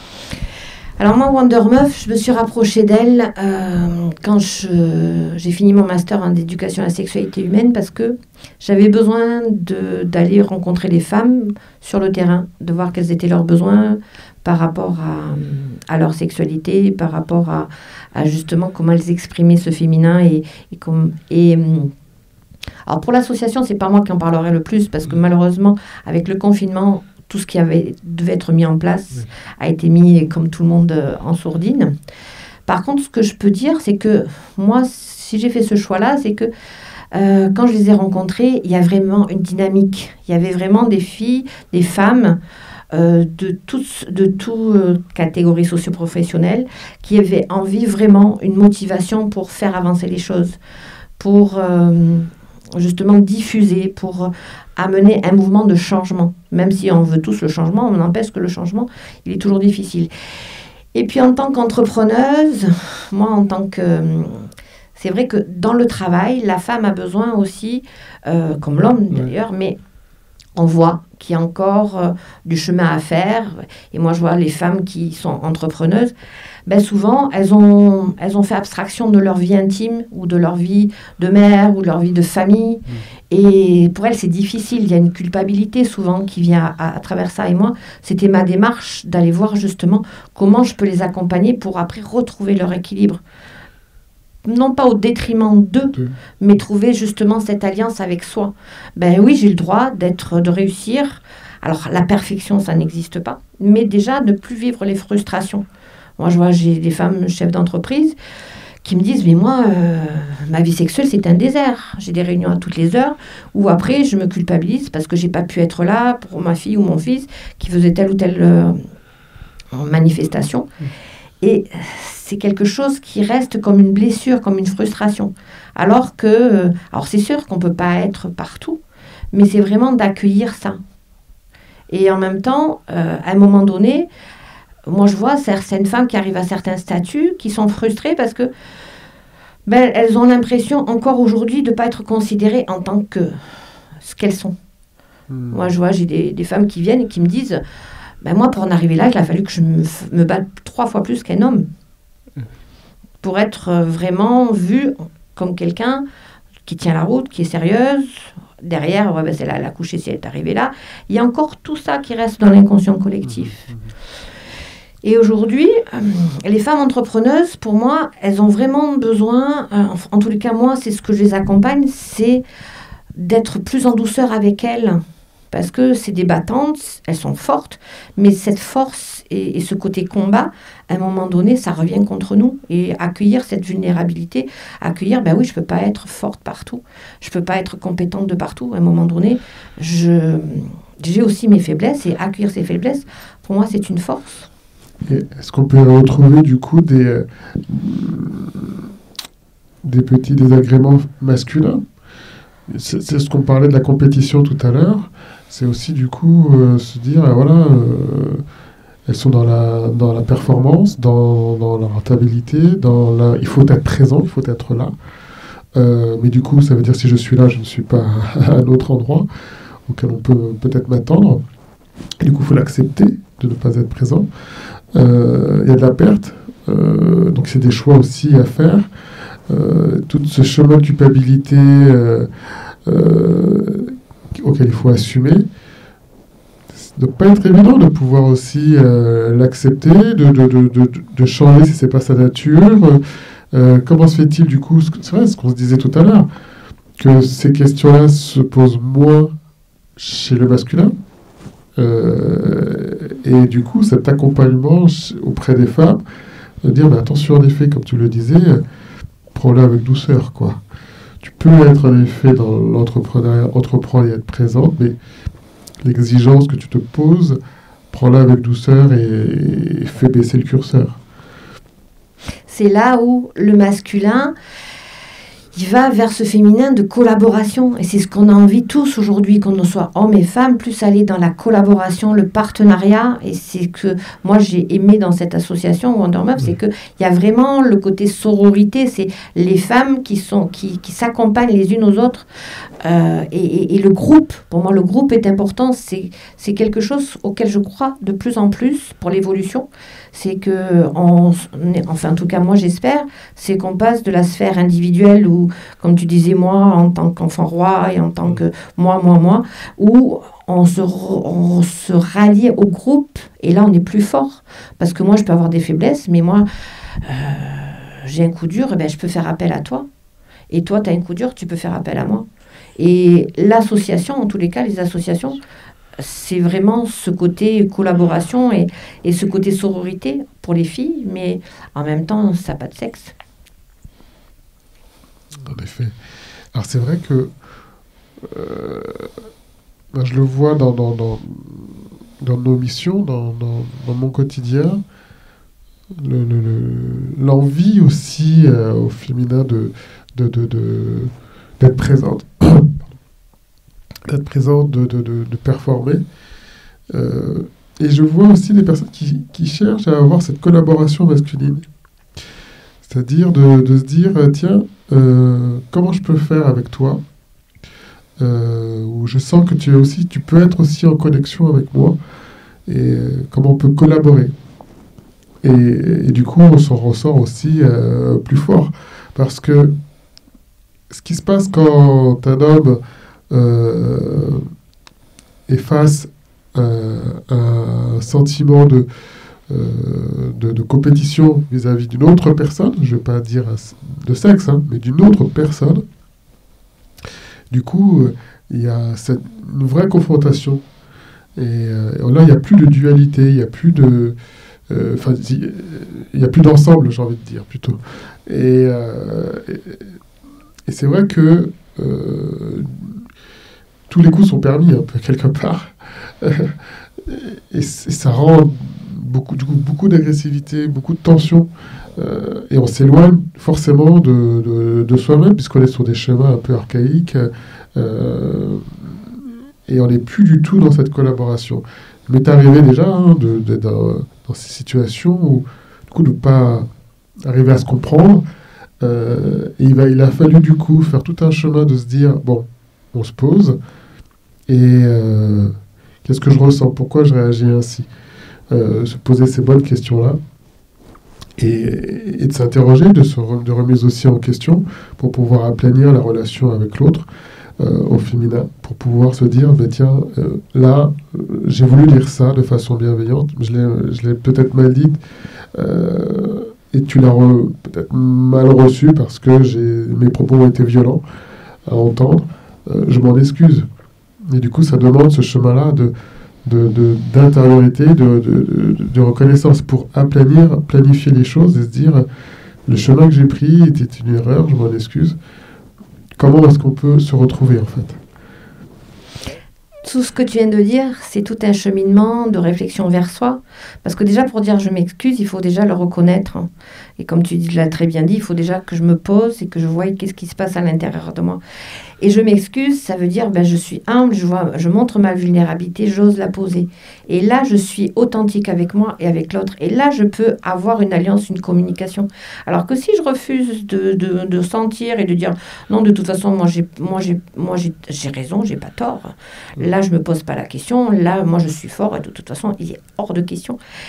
C: Alors moi, Wonder Meuf, je me suis rapprochée d'elle euh, quand je, j'ai fini mon master en éducation à la sexualité humaine parce que j'avais besoin de, d'aller rencontrer les femmes sur le terrain, de voir quels étaient leurs besoins par rapport à, à leur sexualité, par rapport à, à justement comment elles exprimaient ce féminin. Et, et, comme, et alors pour l'association, c'est pas moi qui en parlerai le plus parce que malheureusement, avec le confinement, tout ce qui avait, devait être mis en place oui. a été mis, comme tout le monde, euh, en sourdine. Par contre, ce que je peux dire, c'est que moi, si j'ai fait ce choix-là, c'est que euh, quand je les ai rencontrées, il y a vraiment une dynamique. Il y avait vraiment des filles, des femmes euh, de toutes de tout, euh, catégories socio-professionnelles qui avaient envie, vraiment, une motivation pour faire avancer les choses, pour... Euh, justement diffuser, pour amener un mouvement de changement. Même si on veut tous le changement, on n'empêche que le changement, il est toujours difficile. Et puis en tant qu'entrepreneuse, moi en tant que... C'est vrai que dans le travail, la femme a besoin aussi, euh, comme l'homme d'ailleurs, mais on voit qu'il y a encore euh, du chemin à faire. Et moi je vois les femmes qui sont entrepreneuses, ben souvent, elles ont, elles ont fait abstraction de leur vie intime ou de leur vie de mère ou de leur vie de famille. Mmh. Et pour elles, c'est difficile. Il y a une culpabilité souvent qui vient à, à travers ça. Et moi, c'était ma démarche d'aller voir justement comment je peux les accompagner pour après retrouver leur équilibre. Non pas au détriment d'eux, mmh. mais trouver justement cette alliance avec soi. Ben oui, j'ai le droit d'être, de réussir. Alors, la perfection, ça n'existe pas. Mais déjà, ne plus vivre les frustrations. Moi, je vois, j'ai des femmes chefs d'entreprise qui me disent « Mais moi, euh, ma vie sexuelle, c'est un désert. J'ai des réunions à toutes les heures où après, je me culpabilise parce que je n'ai pas pu être là pour ma fille ou mon fils qui faisait telle ou telle euh, manifestation. Mmh. » Et c'est quelque chose qui reste comme une blessure, comme une frustration. Alors que, euh, alors c'est sûr qu'on ne peut pas être partout, mais c'est vraiment d'accueillir ça. Et en même temps, euh, à un moment donné, moi, je vois certaines femmes qui arrivent à certains statuts, qui sont frustrées parce que ben, elles ont l'impression encore aujourd'hui de ne pas être considérées en tant que ce qu'elles sont. Mmh. Moi, je vois, j'ai des, des femmes qui viennent et qui me disent ben, moi, pour en arriver là, il a fallu que je me, me batte trois fois plus qu'un homme mmh. pour être vraiment vue comme quelqu'un qui tient la route, qui est sérieuse. Derrière, ouais, ben, c'est là, elle a couché si elle est arrivée là. Il y a encore tout ça qui reste dans l'inconscient collectif. Mmh. Et aujourd'hui, euh, les femmes entrepreneuses, pour moi, elles ont vraiment besoin, euh, en, en tous les cas, moi, c'est ce que je les accompagne, c'est d'être plus en douceur avec elles. Parce que c'est des battantes, elles sont fortes, mais cette force et, et ce côté combat, à un moment donné, ça revient contre nous. Et accueillir cette vulnérabilité, accueillir, ben oui, je ne peux pas être forte partout, je ne peux pas être compétente de partout. À un moment donné, je, j'ai aussi mes faiblesses, et accueillir ces faiblesses, pour moi, c'est une force.
B: Et est-ce qu'on peut retrouver du coup des, euh, des petits désagréments masculins ? c'est, c'est ce qu'on parlait de la compétition tout à l'heure. C'est aussi du coup euh, se dire, euh, voilà, euh, elles sont dans la, dans la performance, dans, dans la rentabilité, dans la, il faut être présent, il faut être là. Euh, mais du coup, ça veut dire si je suis là, je ne suis pas à un autre endroit auquel on peut peut-être m'attendre. Et du coup, il faut l'accepter de ne pas être présent. Il euh, y a de la perte, Euh, donc c'est des choix aussi à faire. Euh, tout ce chemin de culpabilité euh, euh, auquel il faut assumer. Ça ne doit pas être évident de pouvoir aussi euh, l'accepter, de, de, de, de, de changer si ce n'est pas sa nature. Euh, comment se fait-il du coup, c'est vrai ce qu'on se disait tout à l'heure, que ces questions-là se posent moins chez le masculin. Euh, et du coup, cet accompagnement auprès des femmes, de dire, mais attention, en effet, comme tu le disais, prends-le avec douceur, quoi. Tu peux être, en effet, dans l'entrepreneuriat, entreprendre et être présente, mais l'exigence que tu te poses, prends-la avec douceur et, et fais baisser le curseur.
C: C'est là où le masculin, il va vers ce féminin de collaboration. Et c'est ce qu'on a envie tous aujourd'hui, qu'on soit hommes et femmes, plus aller dans la collaboration, le partenariat. Et c'est que moi, j'ai aimé dans cette association Wonder Meuf, c'est qu'il y a vraiment le côté sororité. C'est les femmes qui, sont, qui, qui s'accompagnent les unes aux autres. Euh, et, et, et le groupe, pour moi, le groupe est important. C'est, c'est quelque chose auquel je crois de plus en plus pour l'évolution. C'est que, on, enfin en tout cas moi j'espère, c'est qu'on passe de la sphère individuelle où, comme tu disais moi, en tant qu'enfant roi et en tant que moi, moi, moi, où on se, on se rallie au groupe et là on est plus fort. Parce que moi je peux avoir des faiblesses, mais moi euh, j'ai un coup dur, et ben, je peux faire appel à toi. Et toi tu as un coup dur, tu peux faire appel à moi. Et l'association, en tous les cas, les associations, c'est vraiment ce côté collaboration et, et ce côté sororité pour les filles, mais en même temps, ça n'a pas de sexe.
B: En effet. Alors c'est vrai que euh, ben je le vois dans, dans, dans, dans nos missions, dans, dans, dans mon quotidien, le, le, le, l'envie aussi euh, au féminin de, de, de, de, d'être présente. d'être présente, de, de, de, de performer. Euh, et je vois aussi des personnes qui, qui cherchent à avoir cette collaboration masculine. C'est-à-dire de, de se dire, tiens, euh, comment je peux faire avec toi euh, où je sens que tu, es aussi, tu peux être aussi en connexion avec moi et euh, comment on peut collaborer. Et, et du coup, on s'en ressort aussi euh, plus fort. Parce que ce qui se passe quand un homme Euh, et face euh, à un sentiment de, euh, de, de compétition vis-à-vis d'une autre personne, je ne vais pas dire de sexe, hein, mais d'une autre personne, du coup, il euh, y a cette, une vraie confrontation. Et euh, là, il n'y a plus de dualité, il n'y a plus de... Enfin, euh, il n'y a plus d'ensemble, j'ai envie de dire, plutôt. Et, euh, et, et c'est vrai que... Euh, tous les coups sont permis, un peu, quelque part. et, et ça rend beaucoup, du coup, beaucoup d'agressivité, beaucoup de tension. Euh, et on s'éloigne forcément de, de, de soi-même, puisqu'on est sur des chemins un peu archaïques. Euh, et on n'est plus du tout dans cette collaboration. Il m'est arrivé déjà hein, de, de, de, dans ces situations où, du coup, de ne pas arriver à se comprendre. Euh, et il, va, il a fallu, du coup, faire tout un chemin de se dire, bon, on se pose, et euh, qu'est-ce que je ressens, pourquoi je réagis ainsi, euh, se poser ces bonnes questions-là, et, et de s'interroger, de se re, de remise aussi en question, pour pouvoir aplanir la relation avec l'autre, euh, au féminin, pour pouvoir se dire, ben tiens, euh, là, euh, j'ai voulu dire ça de façon bienveillante, je l'ai, je l'ai peut-être mal dit, euh, et tu l'as re, peut-être mal reçu, parce que j'ai, mes propos ont été violents à entendre. Euh, je m'en excuse. Et du coup, ça demande ce chemin-là de, de, de, d'intériorité, de, de, de, de reconnaissance pour aplanir, planifier les choses et se dire le chemin que j'ai pris était une erreur, je m'en excuse. Comment est-ce qu'on peut se retrouver en fait ?
C: Tout ce que tu viens de dire, c'est tout un cheminement de réflexion vers soi. Parce que déjà, pour dire je m'excuse, il faut déjà le reconnaître. Et comme tu l'as très bien dit, il faut déjà que je me pose et que je voie qu'est-ce qui se passe à l'intérieur de moi. Et je m'excuse, ça veut dire ben, je suis humble, je, vois, je montre ma vulnérabilité, j'ose la poser. Et là, je suis authentique avec moi et avec l'autre. Et là, je peux avoir une alliance, une communication. Alors que si je refuse de, de, de sentir et de dire non, de toute façon, moi, j'ai, moi, j'ai, moi, j'ai, j'ai raison, j'ai pas tort. Là, je me pose pas la question. Là, moi, je suis fort et de toute façon, il est hors de question.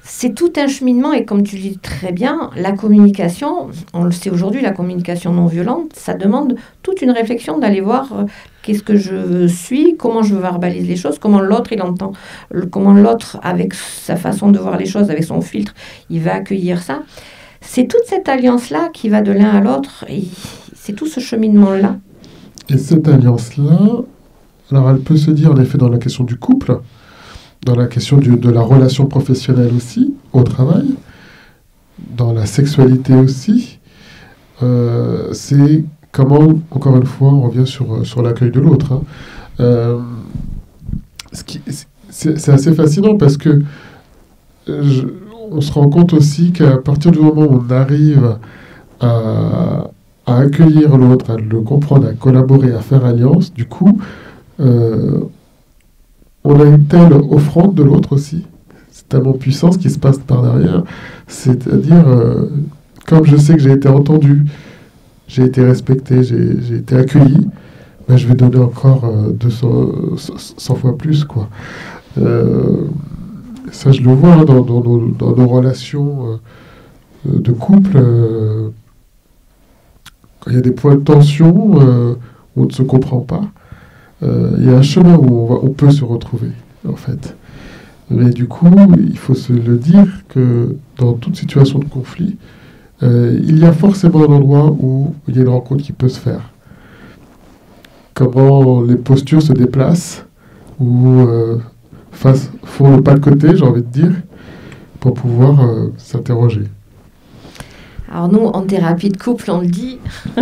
C: c'est tout un cheminement et comme tu le dis très bien, la communication, on le sait aujourd'hui, la communication non violente, ça demande toute une réflexion d'aller voir euh, qu'est-ce que je suis, comment je verbalise les choses, comment l'autre il entend, le, comment l'autre avec sa façon de voir les choses, avec son filtre, il va accueillir ça. C'est toute cette alliance-là qui va de l'un à l'autre et c'est tout ce cheminement-là.
B: Et cette alliance-là, alors elle peut se dire en effet dans la question du couple, dans la question du, de la relation professionnelle aussi, au travail, dans la sexualité aussi. Euh, c'est comment, encore une fois, on revient sur, sur l'accueil de l'autre. Hein. Euh, ce qui, c'est, c'est assez fascinant parce que je, on se rend compte aussi qu'à partir du moment où on arrive à, à accueillir l'autre, à le comprendre, à collaborer, à faire alliance, du coup, euh, on a une telle offrande de l'autre aussi. C'est tellement puissant ce qui se passe par derrière. C'est-à-dire, euh, comme je sais que j'ai été entendu, j'ai été respecté, j'ai, j'ai été accueilli, ben je vais donner encore euh, deux cents, cent fois plus, quoi. Euh, ça, je le vois hein, dans, dans, nos, dans nos relations euh, de couple. Euh, quand il y a des points de tension, euh, où on ne se comprend pas, euh, il y a un chemin où on, va, on peut se retrouver, en fait. Mais du coup, il faut se le dire que dans toute situation de conflit, euh, il y a forcément un endroit où il y a une rencontre qui peut se faire. Comment les postures se déplacent, ou euh, face, font le pas de côté, j'ai envie de dire, pour pouvoir euh, s'interroger.
C: Alors nous, en thérapie de couple, on le dit,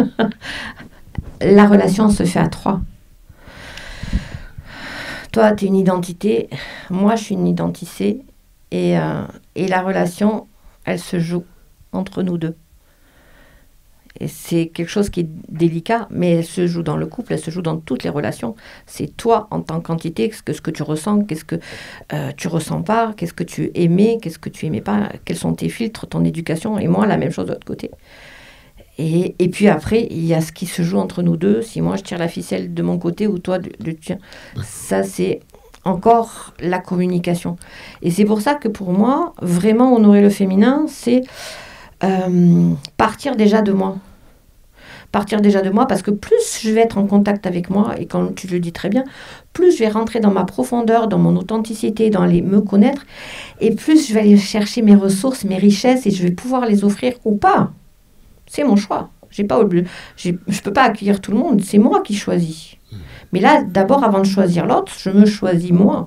C: la relation se fait à trois. Toi, tu es une identité, moi, je suis une identité, et, euh, et la relation, elle se joue entre nous deux. Et c'est quelque chose qui est délicat, mais elle se joue dans le couple, elle se joue dans toutes les relations. C'est toi, en tant qu'entité, ce que, ce que tu ressens, qu'est-ce que euh, tu ressens pas, qu'est-ce que tu aimais, qu'est-ce que tu aimais pas, quels sont tes filtres, ton éducation, et moi, la même chose de l'autre côté. Et, et puis après, il y a ce qui se joue entre nous deux. Si moi, je tire la ficelle de mon côté ou toi, du tien, ça, c'est encore la communication. Et c'est pour ça que pour moi, vraiment honorer le féminin, c'est euh, partir déjà de moi. Partir déjà de moi, parce que plus je vais être en contact avec moi, et comme tu le dis très bien, plus je vais rentrer dans ma profondeur, dans mon authenticité, dans les me connaître, et plus je vais aller chercher mes ressources, mes richesses, et je vais pouvoir les offrir ou pas. C'est mon choix. J'ai pas, j'ai, je ne peux pas accueillir tout le monde. C'est moi qui choisis. Mais là, d'abord, avant de choisir l'autre, je me choisis moi.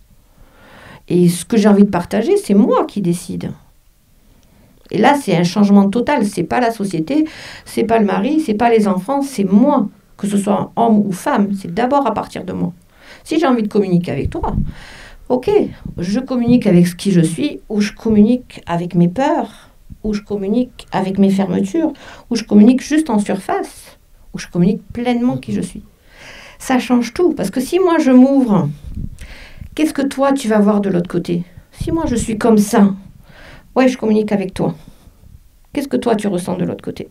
C: Et ce que j'ai envie de partager, c'est moi qui décide. Et là, c'est un changement total. C'est pas la société, c'est pas le mari, c'est pas les enfants, c'est moi. Que ce soit homme ou femme, c'est d'abord à partir de moi. Si j'ai envie de communiquer avec toi, ok, je communique avec ce qui je suis, ou je communique avec mes peurs, où je communique avec mes fermetures, où je communique juste en surface, où je communique pleinement qui je suis. Ça change tout, parce que si moi je m'ouvre, qu'est-ce que toi tu vas voir de l'autre côté? Si moi je suis comme ça, ouais, je communique avec toi. Qu'est-ce que toi tu ressens de l'autre côté?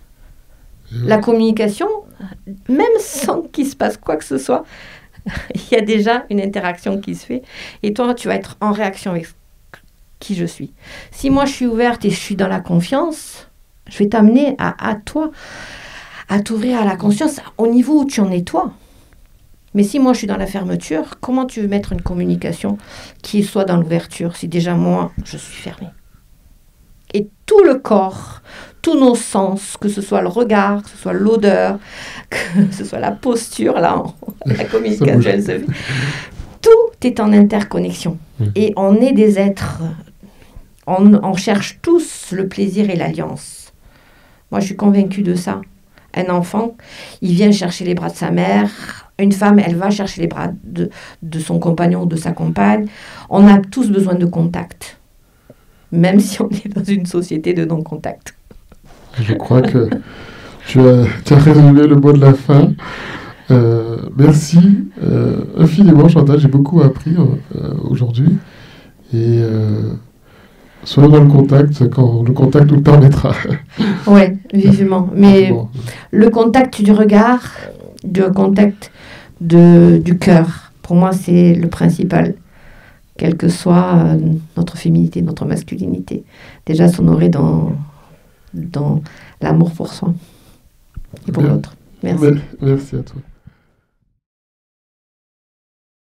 C: La communication, même sans qu'il se passe quoi que ce soit, il y a déjà une interaction qui se fait, et toi tu vas être en réaction avec qui je suis. Si moi je suis ouverte et je suis dans la confiance, je vais t'amener à, à toi, à t'ouvrir à la conscience au niveau où tu en es toi. Mais si moi je suis dans la fermeture, comment tu veux mettre une communication qui soit dans l'ouverture si déjà moi je suis fermée? Et tout le corps, tous nos sens, que ce soit le regard, que ce soit l'odeur, que ce soit la posture, là, la communication, elle se fait. Tout est en interconnexion. Et on est des êtres. On, on cherche tous le plaisir et l'alliance. Moi, je suis convaincue de ça. Un enfant, il vient chercher les bras de sa mère. Une femme, elle va chercher les bras de, de son compagnon ou de sa compagne. On a tous besoin de contact. Même si on est dans une société de non-contact.
B: Je crois que tu as, tu as résumé le mot de la fin. Euh, merci euh, infiniment, Chantal. J'ai beaucoup appris euh, aujourd'hui. Et euh, soyons dans le contact quand le contact nous le permettra.
C: Oui, vivement. Mais bon. Le contact du regard, le contact de, du cœur, pour moi, c'est le principal. quelle que soit euh, notre féminité, notre masculinité. Déjà s'honorer dans, dans l'amour pour soi et pour
B: Bien.
C: l'autre. Merci.
B: Merci à toi.